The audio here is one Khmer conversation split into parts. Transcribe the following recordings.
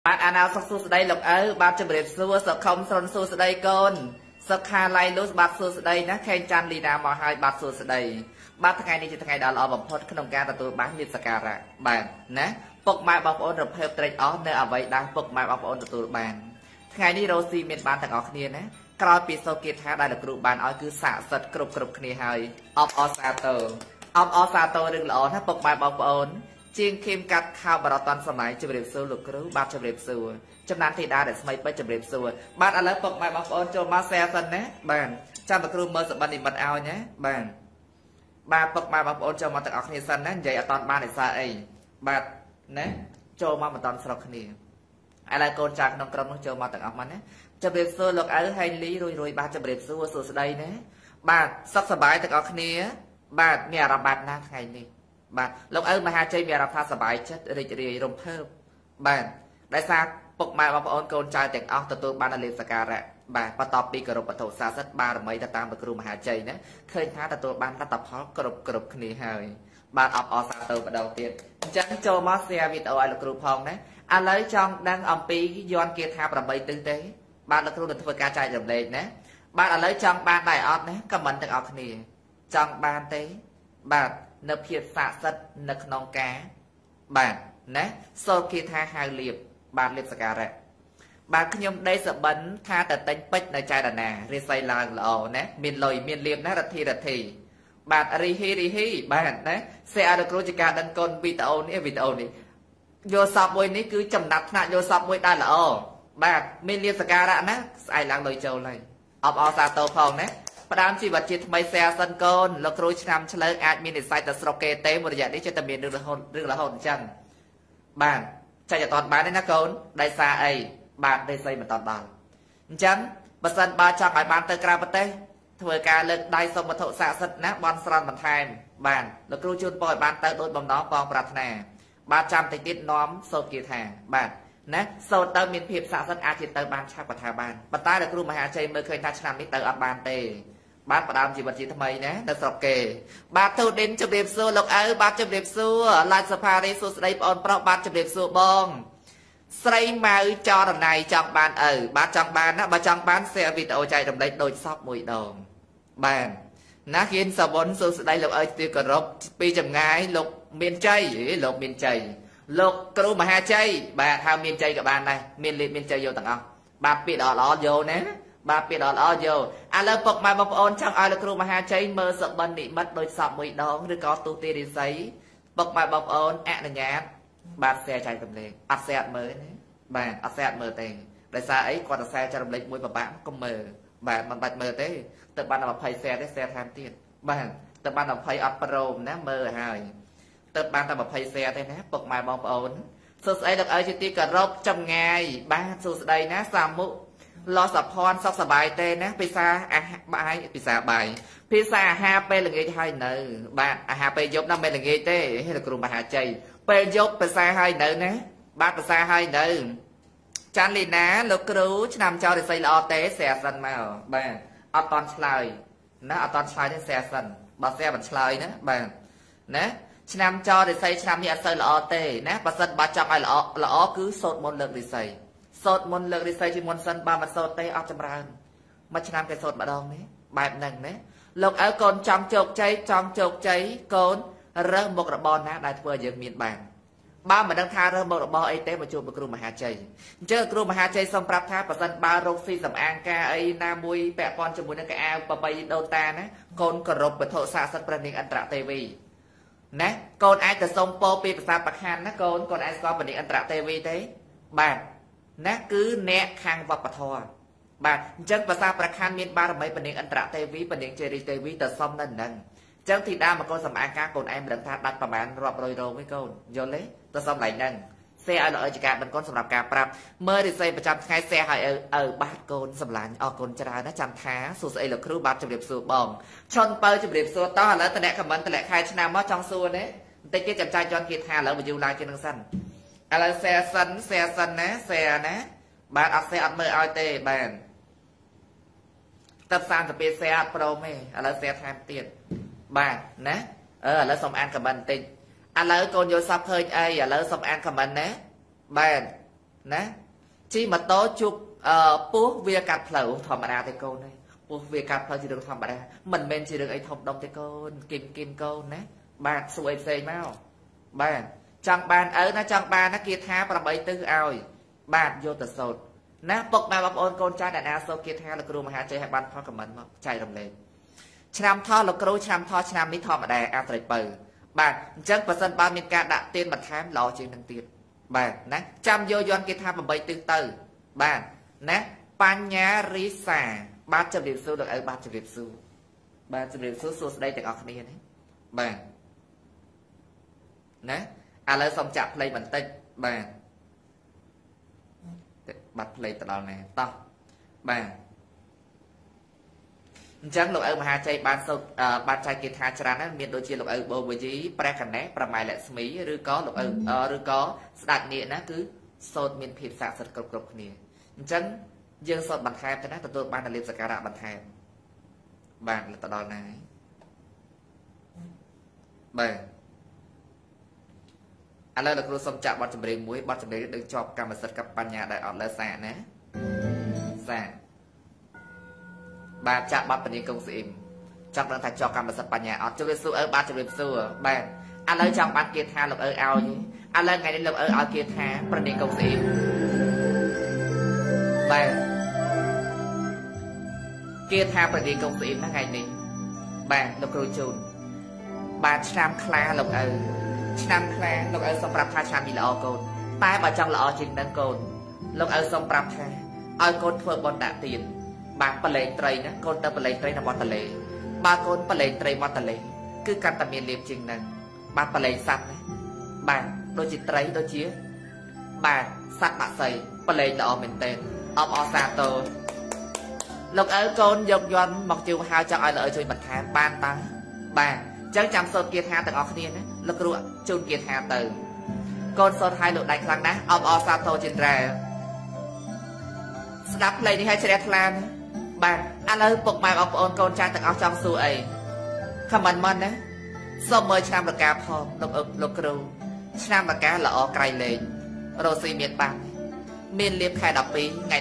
bạn anh nào sắp xuống đây lộc ấy bạn chụp đẹp xua sợ không son xuống đây con sợ khai lại lúc bạn xuống đây nó khen chan đi nào mà hai bạn xuống đây bạn thằng ngày đi thằng ngày đã lo bằng phốt cái nông ca tôi bán liệt sạc ra bạn nè bọc mai bọc ôn được help trade off nơi ở vậy đang bọc mai bọc ôn được tôi bàn ngày đi Rosie miền ban thằng ngọc nè coi bị sâu kiệt thả đại được group bàn nói cứ xả sật cục kia hơi Osato đừng lỡ nó bọc mai bọc ôn chiên kim cắt khao bà toàn sầm này chụp đẹp xưa lục cứ ba chụp đẹp xưa trongนั้นthì đa để mấy bây chụp đẹp xưa bạn ở lớp bọc mai bọc ôn cho ma xe thân nhé bạn trong một room mơ sợ bạn đi mật ao nhé bạn ba bọc mai bọc ôn cho mà tặng ở kia sân nhé vậy ở toàn ba để xa ấy bạn nhé cho mà toàn sọc kia ai lại con chàng nông cầm nó cho mà tặng ở mà nhé chụp đẹp xưa lục ấy hay lý rồi ba chụp đẹp xưa sửa đây nhé bạn sắp sờ bài tặng ở kia bạn mẹ làm bạn na ngày này bạn lúc ấy mà hai chơi mẹ làm pha sờ bài chết rì rồng thơm bạn đại sa bọc mai bọc ôn con trai tiếng áo tôi ban là liền sạc ra bạn bắt tập đi cờ rộp thổ xa rất ba rồi mấy ta tam được mà hai chơi nhé khơi thá tôi ban đã tập họ cờ rộp kia hơi bạn ọc ở xa tôi bắt đầu tiên chẳng cho mót xe video ai là cờ phong đấy anh lấy trong đang ông pi doan kia tha rồi mấy tư tế bạn là cờ được thôi ca trai rầm lên nhé bạn lấy trong ban đại ọt nhé comment tiếng áo kia trong ban tế bạn nợ phiệt xạ sật nợ nông cá bạn nè sau khi tha hai liệp bạn liệp sạc ra bạn khi nhom đây sợ bắn tha tờ tánh bách này trai đàn nè rê say làng lò nè miền lồi miền liệp nè đặt thì bạn ri hi bạn nè xe được rồi chỉ cả đàn con video này vô sập môi ní cứ chầm nát nè vô sập môi đa là bạn miền liệp sạc ra nè ai làng lồi châu này ở xa tô phòng nè đám chỉ vật chỉ mấy xe sân con lộc rồi năm cho lấy ai miền sai tờ sọc kê tế một dạng đấy cho tầm miền được là hồn chân bạn chạy cho toàn bán đấy nè con đây xa ấy bạn đây xây mà toàn bằng chắn bật sân ba trăm ngày bán tới cà bát tê thời ca lên đây xong một thổ xạ sật nát bon sran một time bạn lộc rồi chôn bòi bán tới đôi bầm nó bong bạc nè 300 tình tiết nóm sâu kia thang bạn nè sâu tới miền phiệp xạ sật ai thì tới bán chắc và thà bàn bật tay được kêu mà hà chơi mới khơi thắt năm đi tới ở bàn tê bát và đam chỉ vật chỉ tham mấy nè đã sọc kề bát thu đến chụp đẹp xưa lộc áo bát chụp đẹp xưa lại safari xưa đây on pro bát chụp đẹp xưa bong xây màu cho đằng này trong bàn bát trong bàn á bà trong bán xe video chạy đầm đấy đôi sóc mùi đồng bàn nó khiến sao bốn xưa đây lộc ơi tiêu cờ rốt pi chầm ngay lục miền tây lục kêu mà hai chay bà thao miền tây cả bàn này miền tây vô tầng ông bà bị đỏ ló vô nè bà bị đỏ lo vô à lớp bọc mai bọc ôn trong ai là kêu mà hai cháy mơ sợ bần bị mất đôi sọp mùi đó rồi có tu tiên đi giấy bọc mai bọc ôn là nhát bà xe chạy tầm lên xe mới bà xe mơ tiền đại xa ấy còn xe cho đồng lấy mũi bà bạn không mờ bà bằng bạch mờ thế tự ban là phải xe đấy xe tham tiền bà tự ban là phải pro nè mơ hai tự ban là phải xe thế nè bọc mai bọc ôn số ấy được ở chi tiết cả rốt trong ngày ba số đây nè sao mũ lo sập hòn sắp sập bài tên nè pizza bài pizza bài pizza HP là nghề hai nợ bạn HP giúp năm là nghề tê hay là cùng bà hà chay p giúp pizza hai nợ nè ba pizza hai nợ chan lì ná lục cứu nằm cho để xây lo té xe sân màu bạn ở toàn slide nó ở toàn slide trên xe sân bà xe bằng slide nữa bạn nè nằm cho để xây nằm như xây lo té nè bà sân bà trong ai là cứ sốt một lần để xây sốt môn lực đi xây chỉ môn sân ba mặt sốt tây ở trong rang mà chỉ làm cái sốt mà đâu đấy bài nằng đấy lộc ở con trong chục cháy con rơ một cái bò nát đại vừa dựng miền bàn ba mà đang tha rơ một cái bò ấy tế mà chụp một cái mà hà chay chơi cái mà hà chay xong prap tha và sân ba rong phi sầm an ca ấy nam mui bẹ con cho mui cái ao và bay đô ta nè con cờ rộp và thổ xạ sân pranic anh trả tivi nè con ai từ sông po pi và bạc han nè con ai có pranic anh trả tivi thế bàn nè cứ nè khang vật bạch hoa bà chân và sa bạc khan miền ba là mấy vấn đề anh trả tây ví vấn đề chơi tây ví từ sông nên nâng chân thì đa mà con sầm an cá còn em đừng tha đặt vào bàn rọp rồi với con vô lấy từ sông lại nâng xe ở lợi chỉ cả mình con sầm đạp cà prap mơ đi xây 100 hai xe hay ở bát con sầm lạnh con trai nó chăm thá số xây là crew bát chụp đẹp xua bòn chọn bơi chụp đẹp xua to là tận đại comment tận đại khai nam mót trong xua đấy tây kia chăm trai cho kia tha lỡ mà du lai trên đường xanh là xe sân nè xe nè bạn ở xe ăn mơ ai tê bạn tập san tập xe pro mê là xe tham tiền bạn nè là xong ăn cầm bánh tinh là con vô sắp hơi ai là xong ăn cầm bánh nè bạn ណាជីម៉ូតូជប់ពោះវាកាត់ផ្លូវធម្មតាទេកូនទេពោះវាកាត់ផ្លូវជារឿងធម្មតាមិនមែនជារឿងអីធំដុំទេកូនគិនកូនណាបាទសួរអីផ្សេងមកបាទចង់បានឪណាចង់បានណាគាថា8ទិសឲ្យបាទយកទៅសូត្រណាពុកម៉ែបងប្អូនកូនចៅដែលណាសូត្រគាថាលោកគ្រូមហាជ័យឲ្យបានផលខមមិនមកចែករំលែកឆ្នាំថោលោកគ្រូឆ្នាំថោឆ្នាំនេះធម្មតាអាស្រ័យបើបាទអញ្ចឹងបើសិនបើមានការដាក់ទានបន្ថែមល្អជាងនឹងទៀតបាទណាចាំយកយន្តគាថា8ទិសទៅបាទណាបញ្ញារិសាបាទជម្រាបសួរលោកឪបាទជម្រាបសួរបាទជម្រាបសួរសួស្ដីទាំងអស់គ្នាណាបាទណាឥឡូវសូមចាក់ភ្លេងបន្តិចបាទបាត់ភ្លេងទៅដល់ណាតោះបាទអញ្ចឹងលោកឪមហាជ័យបានសូត្របានចែកគាថាច្រើនណាស់មានដូចជាលោកឪបូវយីព្រះកណេសប្រម៉ែលក្ស្មីឬក៏លោកឪឬក៏ស្ដេចនាគណាគឺសូត្រមានភាពស័ក្តិសិទ្ធិគ្រប់គ្នាអញ្ចឹងយើងសូត្របន្ថែមទៅណាទទួលបានលៀបសក្ការៈបន្ថែមបាទទៅដល់ណាបាទឥឡូវលោកគ្រូសូមចាក់បទចម្រៀងមួយបទចម្រៀងដូចជាប់កម្មសិទ្ធិកបញ្ញាដែលអត់លើសាកណាសាកបាទចាក់បទពនាកុងស្អ៊ីមចង់ដឹងថាជាប់កម្មសិទ្ធិបញ្ញាអត់ជម្រាបសួរឪបាទជម្រាបសួរបាទឥឡូវចង់បានគាថាលោកឪឲ្យឥឡូវថ្ងៃនេះលោកឪឲ្យគាថាពនាកុងស្អ៊ីមបាទគាថាពនាកុងស្អ៊ីមហ្នឹងថ្ងៃនេះបាទលោកគ្រូជូនបាទឆ្នាំខ្លាលោកឪឆ្នាំខ្លាលោកឪសូមប្រាប់ថាឆ្នាំនេះល្អកូនតែបើចង់ល្អជាងនឹងកូនលោកឪសូមប្រាប់ថាឲ្យកូនធ្វើបុណ្យដាក់ទានបាទបលែងត្រីណាកូនទៅបលែងត្រីនៅមាត់ទន្លេបើកូនបលែងត្រីមាត់ទន្លេគឺកាន់តែមានលៀបជាងនឹងបាទបលែងសัตว์ណាបាទដូចជាត្រីដូចជាបាទសัตว์បាក់សីបលែងល្អមែនទែនអបអរសាទរលោកឪកូនយកយន្តមកជួបហៅចង់ឲ្យលោកឪជួយបន្ថែមបានតាបាទអញ្ចឹងចាំសូត្រគាថាទាំងអស់គ្នាណាលោកគ្រូជូនគាថាទៅកូនសូត្រឲ្យលោកដៃខ្លាំងណាស់អបអរសាទរចិន្ទ្រាស្ដាប់ភ្លេងនេះឲ្យជ្រះថ្លាណាបាទឥឡូវពុកម៉ែបងប្អូនកូនចៅទាំងអស់ចង់សួរអីខមមិនមកណាសូមមើលឆ្នាំរកាផងលោកគ្រូឆ្នាំរកាល្អក្រៃលែងរស់ស៊ីមានបានមានលៀបខែ12ថ្ងៃ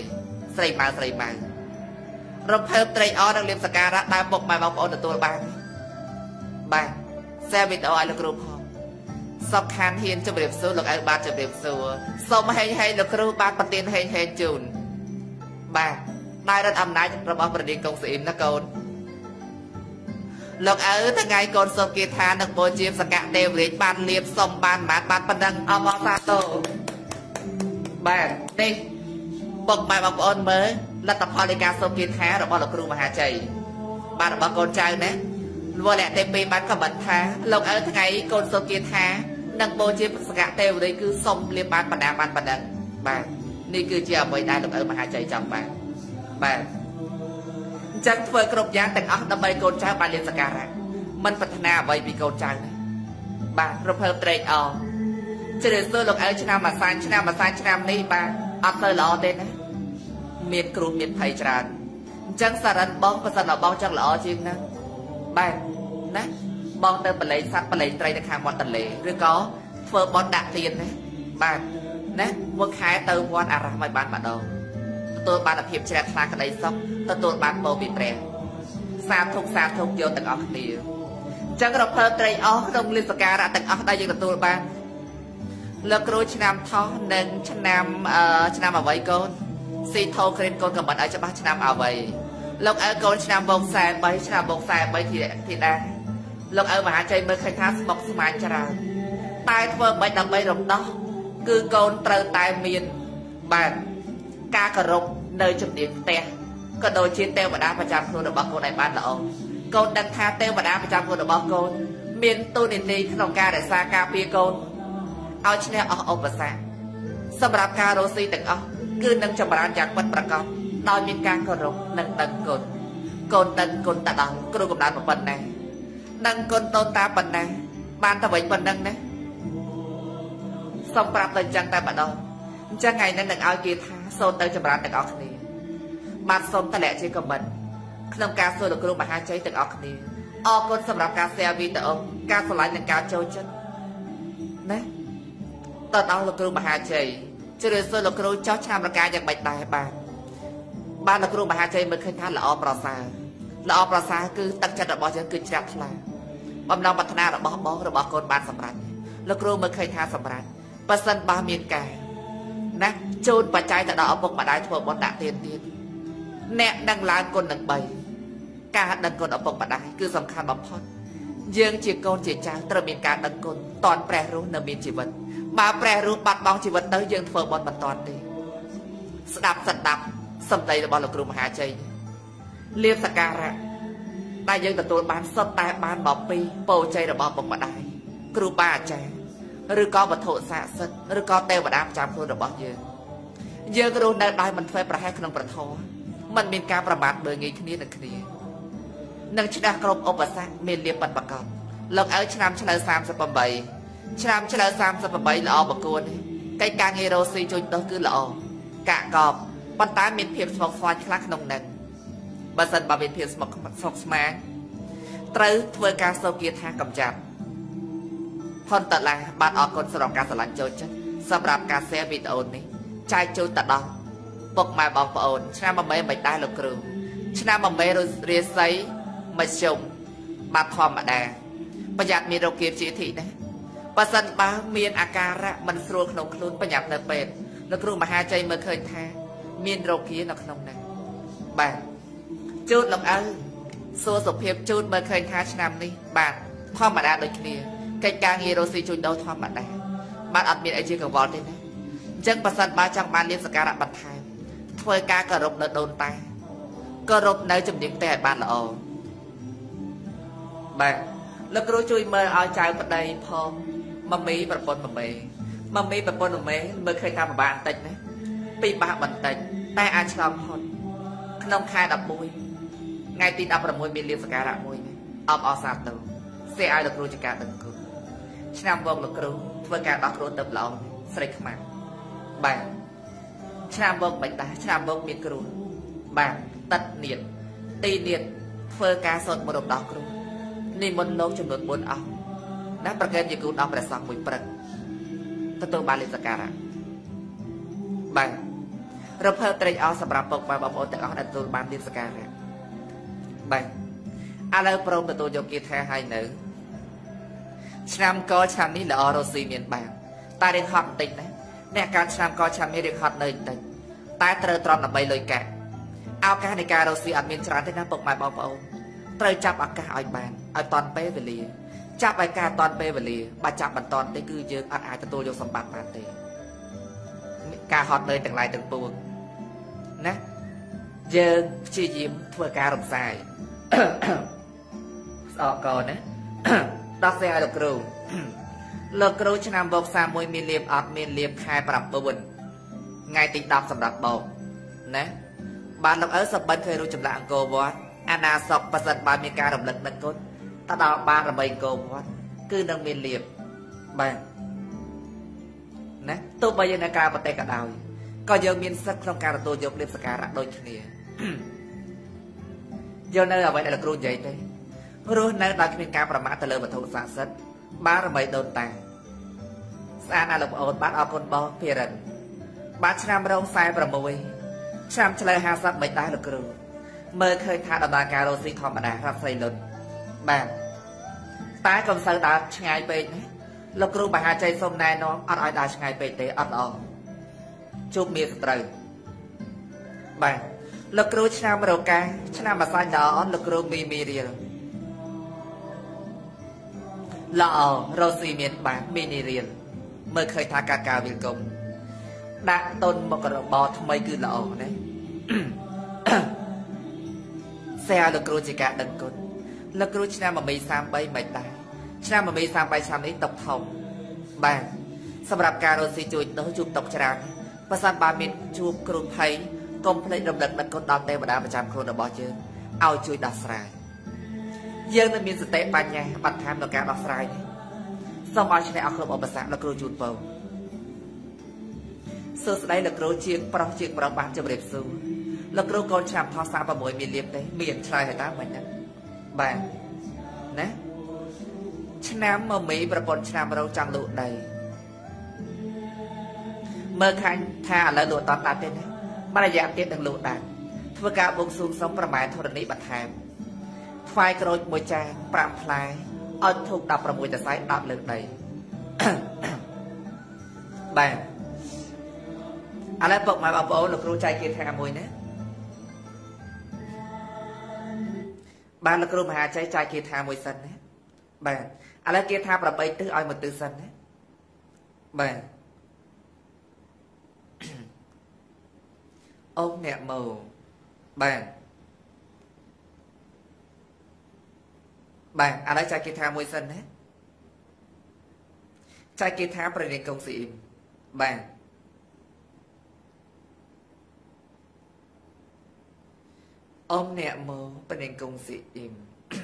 11ស្រីម៉ៅរំភើបត្រេកអរនឹងលៀបសក្ការៈដែលពុកម៉ែបងប្អូនទទួលបានបាទแชร์វីដេអូឲ្យលោកគ្រូផងសពខានហ៊ានជម្រាបសួរលោកឪបាទជម្រាបសួរសូមហេងលោកគ្រូបាទប្រទានហេងជូនបាទដោយរដ្ឋអំណាចរបស់ព្រះនាងកុងស្អ៊ីមណាកូនលោកឪថ្ងៃកូនសូមគាថានឹងបូជាសកៈទេវរាជបានលៀបសុំបានបានប៉ុណ្ណឹងអបអរសាទរបាទនេះពុកម៉ែបងប្អូនមើលលទ្ធផលនៃការសូមគាថារបស់លោកគ្រូមហាជ័យបាទរបស់កូនចៅណាវល់តែពេលបានខមមិនថាលោកឪថ្ងៃកូនសូមគាថានឹងបូជាសកៈទេវរាជគឺសុំលៀបបានបណ្ដាបានប៉ុណ្ណឹងបាទនេះគឺជាអ្វីដែលលោកឪមហាជ័យចង់បានបាទអញ្ចឹងធ្វើគ្រប់យ៉ាងទាំងអស់ដើម្បីកូនចៅបានលៀបសក្ការៈមិនប្រាថ្នាអ្វីពីកូនចៅទេបាទរំភើបត្រេកអរជ្រាបសួរលោកឪឆ្នាំអាសាញ់ឆ្នាំនេះបាទអត់ទៅល្អទេណាមានគ្រោះមានភ័យច្រើនអញ្ចឹងសារ៉ិនបងប្រសិនបើបងចង់ល្អជាងហ្នឹងបាទណាបងទៅបលែងសัตว์បលែងត្រីនៅខាងមាត់ទន្លេឬក៏ធ្វើបន់ដាក់ទៀនណាបាទណាមួយខែទៅវត្តអារាមឲ្យបានម្ដងទទួលបានភាពជ្រះថ្លាក្តីសុខទទួលបានពរពីព្រះសាធុយកទាំងអស់គ្នាអញ្ចឹងរំភើបត្រេកអរក្នុងលិសការៈទាំងអស់ដែលយើងទទួលបានលោកគ្រូឆ្នាំថោះនិងឆ្នាំអ្វីកូនស៊ីថោក្រៀនកូនកំបាត់ឲ្យច្បាស់ឆ្នាំអ្វីលោកឪកូនឆ្នាំវង43ឆ្នាំវង43ធីតាលោកឪមហាជ័យមើលឃើញថាស្មុកស្មាញច្រើនតែធ្វើបាច់ដើម្បីរំដោះគឺកូនត្រូវតែមានបាទការគោរពនៅជំនាញផ្ទះក៏ដូចជាទេវតាប្រចាំខ្លួនរបស់កូនឲ្យបានល្អកូនដឹងថាទេវតាប្រចាំខ្លួនរបស់កូនមានទូនាទីក្នុងការរក្សាការពារកូនឲ្យឈ្នះអស់ឧបសគ្គសម្រាប់ការរស់ស៊ីទាំងអស់គឺនឹងចម្រើនយ៉ាងពិតប្រាកដដោយមានការគោរពនិងដឹងគុណកូនដឹងគុណតដល់គ្រូកំដៅប៉ុណ្ណាដឹងគុណតូនតាប៉ុណ្ណាបានតែវិញប៉ុណ្ណឹងណាសូមប្រាប់ទៅចឹងតែម្ដងអញ្ចឹងថ្ងៃនេះនឹងឲ្យគេថាសូត្រទៅចម្រើនទាំងអស់គ្នាបាទសូមតម្លាក់ជាខមមិនក្នុងការសួរលោកគ្រូមហាជ័យទាំងអស់គ្នាអរគុណសម្រាប់ការ share វីដេអូការឆ្លៃនិងការចូលចិត្តណាតើដល់លោកគ្រូមហាជ័យជឿសើលោកគ្រូចោះឆ្នាំរកាយ៉ាងបាច់ដែរបានលោកគ្រូមហាជ័យមើលឃើញថាល្អប្រសើរគឺទឹកចិត្តរបស់យើងគឺជ្រះថ្លាបំណងប្រាថ្នារបស់បងរបស់កូនបានសម្រេចលោកគ្រូមើលឃើញថាសម្រេចប៉ះសិនបើមានការណាជូនបច្ច័យទៅដល់ឪពុកម្ដាយធ្វើបុណ្យដាក់ទានទៀតអ្នកដឹងឡើងគុណនឹង3ការដឹងគុណឪពុកម្ដាយគឺសំខាន់បំផុតយើងជាកូនជាចៅត្រូវមានការដឹងគុណតនព្រះរស់នៅមានជីវិតបើព្រះរស់បាត់បង់ជីវិតទៅយើងធ្វើបុណ្យមិនតន់ទេស្ដាប់សម្ដីរបស់លោកគ្រូមហាជ័យលៀបសក្ការៈដែលយើងទទួលបានសុទ្ធតែបានមកពីពរជ័យរបស់ឪពុកម្ដាយគ្រូបាអាចារ្យឬក៏វត្ថុស័ក្តិសិទ្ធិឬក៏ទេវតាប្រចាំខ្លួនរបស់យើងរស់នៅដោយមិនធ្វើប្រហែសក្នុងប្រធមមិនមានការប្រមាថមើលងាយគ្នានឹងគ្នានឹងឆ្នះគ្រប់ឧបសគ្គមានលៀបបិទបកបលោកឲ្យឆ្នាំឆ្លូវ38ល្អបកួនកិច្ចការងាររស់ស៊ីជួយដោះគឺល្អកាក់កបប៉ុន្តែមានភាពស្មុគស្មាញខ្លះក្នុងនឹងបើសិនបើមានភាពស្មុគស្មាញត្រូវធ្វើការសោគាថាកម្ចាត់ផុនតឡាបានអរគុណសម្រាប់ការឆ្លងចូលចិត្តសម្រាប់ការ share វីដេអូនេះចែកចូលទៅដល់ពុកម៉ែបងប្អូនឆ្នាំ8មិនដែរលោកគ្រូឆ្នាំ8រាសីមជ្ឈុំបាទធម្មតាប្រយ័ត្នមានរោគគាជាធិណាបើសិនបើមានអាការៈមិនស្រួលក្នុងខ្លួនប្រញាប់នៅពេទ្យលោកគ្រូមហាជ័យមើលឃើញថាមានរោគគានៅក្នុងហ្នឹងបាទជូតលំអើសួរសុភាពជូតមើលឃើញថាឆ្នាំនេះបាទធម្មតាដូចគ្នាកិច្ចការងាររស់ស៊ីជួយដោធម្មតាបាទអត់មានអីជាកង្វល់ទេណាអញ្ចឹងបើសិនបើចង់បានលៀបសក្ការៈបន្ថែមធ្វើការគោរពនៅដូនតាគោរពនៅជំនាញតែឲ្យបានល្អបាទលោកគ្រូជួយមើលឲ្យចៅប្តីផងម៉មីប្រពន្ធម៉មីប្រពន្ធម៉មីមើលឃើញថាពិបាកបន្តិចណាពីបាក់បន្តិចតែអាចឆ្លងផុតក្នុងខែ11ថ្ងៃទី16មានលៀបសក្ការៈមួយអបអរសាទរសេឲ្យលោកគ្រូជាការដឹងគុណឆ្នាំវងលោកគ្រូធ្វើការដោះគ្រូទៅល្អស្រីខ្មាំងបាទឆ្នាំវងមិនដែរឆ្នាំវងមានគ្រូបាទតិតនៀតទីនៀតធ្វើការសូត្រមន្តដោះគ្រូនិមន្តលោកចំនួន4អង្គណាប្រកេតជាគ្រូដល់ព្រះសង្ឃមួយព្រឹកទទួលបានលិសការៈបាទរំភើបត្រេកអរសម្រាប់ពុកម៉ែបងប្អូនទាំងអស់ដែលទទួលបានលិសការៈបាទឥឡូវព្រមទទួលយកគាថាឲ្យនៅឆ្នាំកឆ្នាំនេះល្អរស់ស៊ីមានបានតែរៀងហត់បន្តិចណាអ្នកការឆ្នាំកឆ្នាំនេះរៀងហត់នៅបន្តិចតែត្រូវត្រង់ដើម្បីលុយកាក់ឱកាសនៃការរស់ស៊ីអត់មានច្រើនទេណាពុកម៉ែបងប្អូនត្រូវចាប់ឱកាសឲ្យបានឲ្យតាន់ពេលវេលាចាប់ឲ្យការតាន់ពេលវេលាបើចាប់មិនតាន់ទេគឺយើងអត់អាចទទួលយកសម្បត្តិបានទេការហត់នៅទាំងឡាយទាំងពួងណាយើងព្យាយាមធ្វើការរំសាយស្អកកណាដោះស្រាយឲ្យលោកគ្រូលោកគ្រូឆ្នាំបោក31មានលៀបអត់មានលៀបខែ9ថ្ងៃទី10សម្រាប់បោកណាបានលោកអើសបិនឃើញរូបចម្លាក់អង្គរវត្តអាណាសពប៉ះសិនបានមានការរំលឹកនឹកគុណទៅដល់បានរបីអង្គរវត្តគឺនឹងមានលៀបបាទណាទោះបីយើងនៅក្រៅប្រទេសក៏ដោយក៏យើងមានសិទ្ធិក្នុងការទទួលយកលៀបសក្ការៈដូចគ្នាយកនៅអ្វីដែលលោកគ្រូនិយាយទេរស់នៅដោយគ្មានការប្រមាថទៅលើវត្ថុស័ក្តិសិទ្ធិបានរបីដូនតាស្អាតណាស់លោកប្អូនបាទអរគុណបងភិរិនបាទឆ្នាំរង46ឆ្នាំឆ្លើយ50មិនដែរលោកគ្រូមើលឃើញថាដំណើរការរស់ស៊ីធម្មតារ៉ាប់ស្រីលុនបាទតែកុំសូវដើរឆ្ងាយពេកណាលោកគ្រូមហាជ័យសូមណែនាំអត់ឲ្យដើរឆ្ងាយពេកទេអត់ល្អជួបមានសត្រូវបាទលោកគ្រូឆ្នាំរកាឆ្នាំអាសាញ់ល្អអត់លោកគ្រូមីរៀលល្អរស់ស៊ីមានបាទមីនីរៀលមើលឃើញថាការវិលគុំដាក់តុនមករបរថ្មីគឺល្អណាសេឲ្យលោកគ្រូជាការដឹងគុណលោកគ្រូឆ្នាំ33មិនដែរឆ្នាំ33ឆ្នាំនេះຕົកធំបាទសម្រាប់ការរស់ស៊ីជួយដោះជួបຕົកច្រើនបើសិនបើមានជួបគ្រូភ័យកុំភ្លេចរំលឹកដឹកគុណដល់ទេវតាប្រចាំខ្លួនរបស់យើងឲ្យជួយដោះស្រាយយើងនឹងមានសតិបញ្ញាបន្ថែមក្នុងការដោះស្រាយនេះសូមឲ្យឆ្នះអស់គ្រប់ឧបសគ្គលោកគ្រូជូនពរសួស្តីលោកគ្រូជាងប្រុសបានជម្រាបសួរលោកគ្រូកូនឆ្នាំថោះ36មានលៀបទេមានឆ្លើយឲ្យតាមមិនហ្នឹងបាទណាឆ្នាំមីប្រពន្ធឆ្នាំរោចង់លក់ដី mơ khanh tha là lụa tọt đạp tên đấy mà là dạng tiết đừng lụa đạp thưa cả bông xuống sốngประมาณ thôn này bật hàm phai cối môi trang pram phai ở thuộc đập ra môiแต่ sái đạp lực đầy bạnอะไรปกมาบอกโอ้ลูกรู้ใจเกียรติหามวยนะบ้านลูกรู้มาหาใจใจเกียรติหามวยสันนะบ้านอะไรเกียรติหาประไปตื้ออ้อยมาตื้อสันนะบ้านông nè màu bàn bànอะไรใจเกียรติหามวยสันนะใจเกียรติหาประเด็นกงสีบ้านông nè mơ bên đền công sĩ im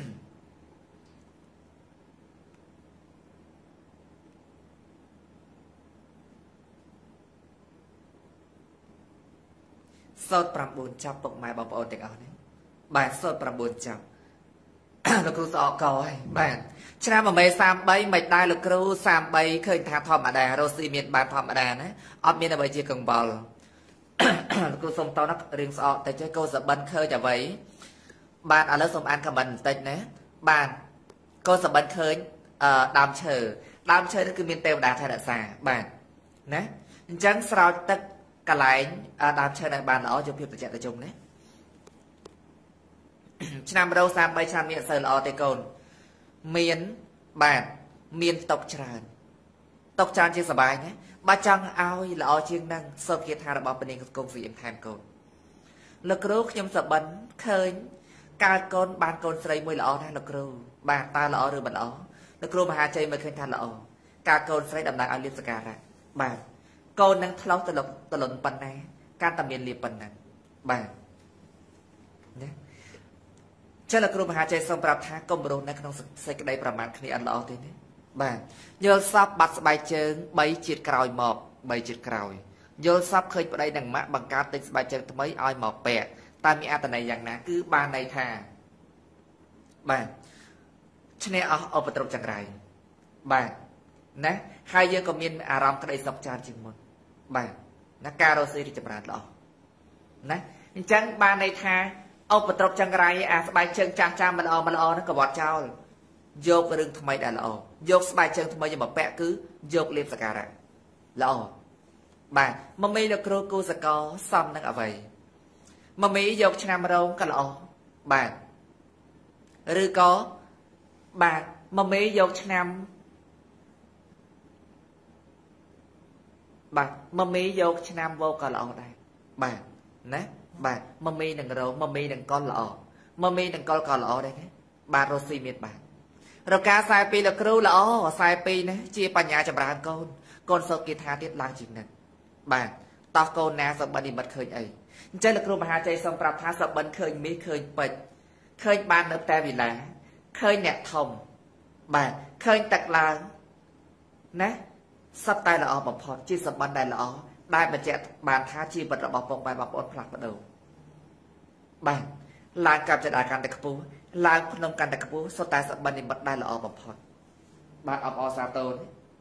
sốt pram buồn chọc bọc mai bọc ổn định ổn đấy bạn sốt pram buồn chọc lực cru sọ coi bạn cho nên mà mấy sam bay mấy đai lực cru sam bay khơi thả thòm ở đà rosi miền bàn thòm ở đà đấy ốp miền ở bây giờ cần bò cô xong tao nó riêng sọ tại chơi cô sẽ bắn khơi chả vậy bạn ở lớp xong ăn cả mình tên nè bạn cô sẽ bắn khơi đam chờ nó cứ miền tây đà thay đã xả bạn nè chẳng sao tất cả lại đam chờ này bạn ở trong việc tự chạy tại chung nè năm đâu sang bay sang miền sờ lọ tây cồn miền bạn miền tộc tràn chia sẻ bài nhé ba chăng ao là chiên năng sau khi thà bảo bên công việc tham cồn lực rút nhom sập bắn khơi ca con ban con sấy môi lọ này lực rút bà ta lọ rồi bật lọ lực rút mà hai chơi mới khơi thà lọ ca con sấy đầm đại ao liên scả ra bà con năng tháo tơ lộn bắn này can tầm miền liệp bắn này bà nhé cho lực rút mà hai chơi xong bạp thà công bồn này không xây cái đâyประมาณ khi ăn lọ thế này bà nhớ sắp bắt bài chơi bay chiết còi mọp bay chiết còi nhớ sắp khơi vào đây đằng mã bằng cá tinh bài chơi mấy ai mọp bẹ ta mi a tận này dạng ná cứ ba này thà bà cho nên ở bên trong chẳng rải bà nè hai giờ còn miên à ram cái đây sọc tràn chừng một bà nè caro xí thì chậm rãi lọ nè chẳng ba này thà ở bên trong chẳng rải à bài chơi cha mà lọ nó có bọt trao dọc cái rừng thay đã lọ dọc bài chân thay nhưng mà bẹ cứ dọc lên sạc ra lọ bà mà mấy là cô sẽ có xong năng ở vậy mà mấy dọc cho nam đâu cả lọ bà rồi có bà mà mấy dọc cho nam bà mà mấy dọc cho nam vô cả lọ đây bà nè bà mà mấy đừng rồi mà mấy đừng con lọ mà mấy đừng con cả lọ đây bà rosi miệt bà rồi cá sai pi là kêu là sai pi nè chiaปัญญา chậm rãi con sợ kia tha tiết lang chừng này bà tao con nè sợ bạn đi mất khơi ấy chơi là kêu mà hai chơi xong prap tha sợ bạn khơi mi khơi bịch khơi ban ở ta vì là khơi nhẹ thòng bà khơi tặc là nè sắp tay là bọc phật chia sợ bạn đây là đây mà trẻ bàn tha chia bật là bọc bài bọc ôn phật bắt đầu bà là cảm cho đại can đặc phú là nông can đặc phú sau tai sập ban đi bật đây là bọc phật bạn ở sa tôn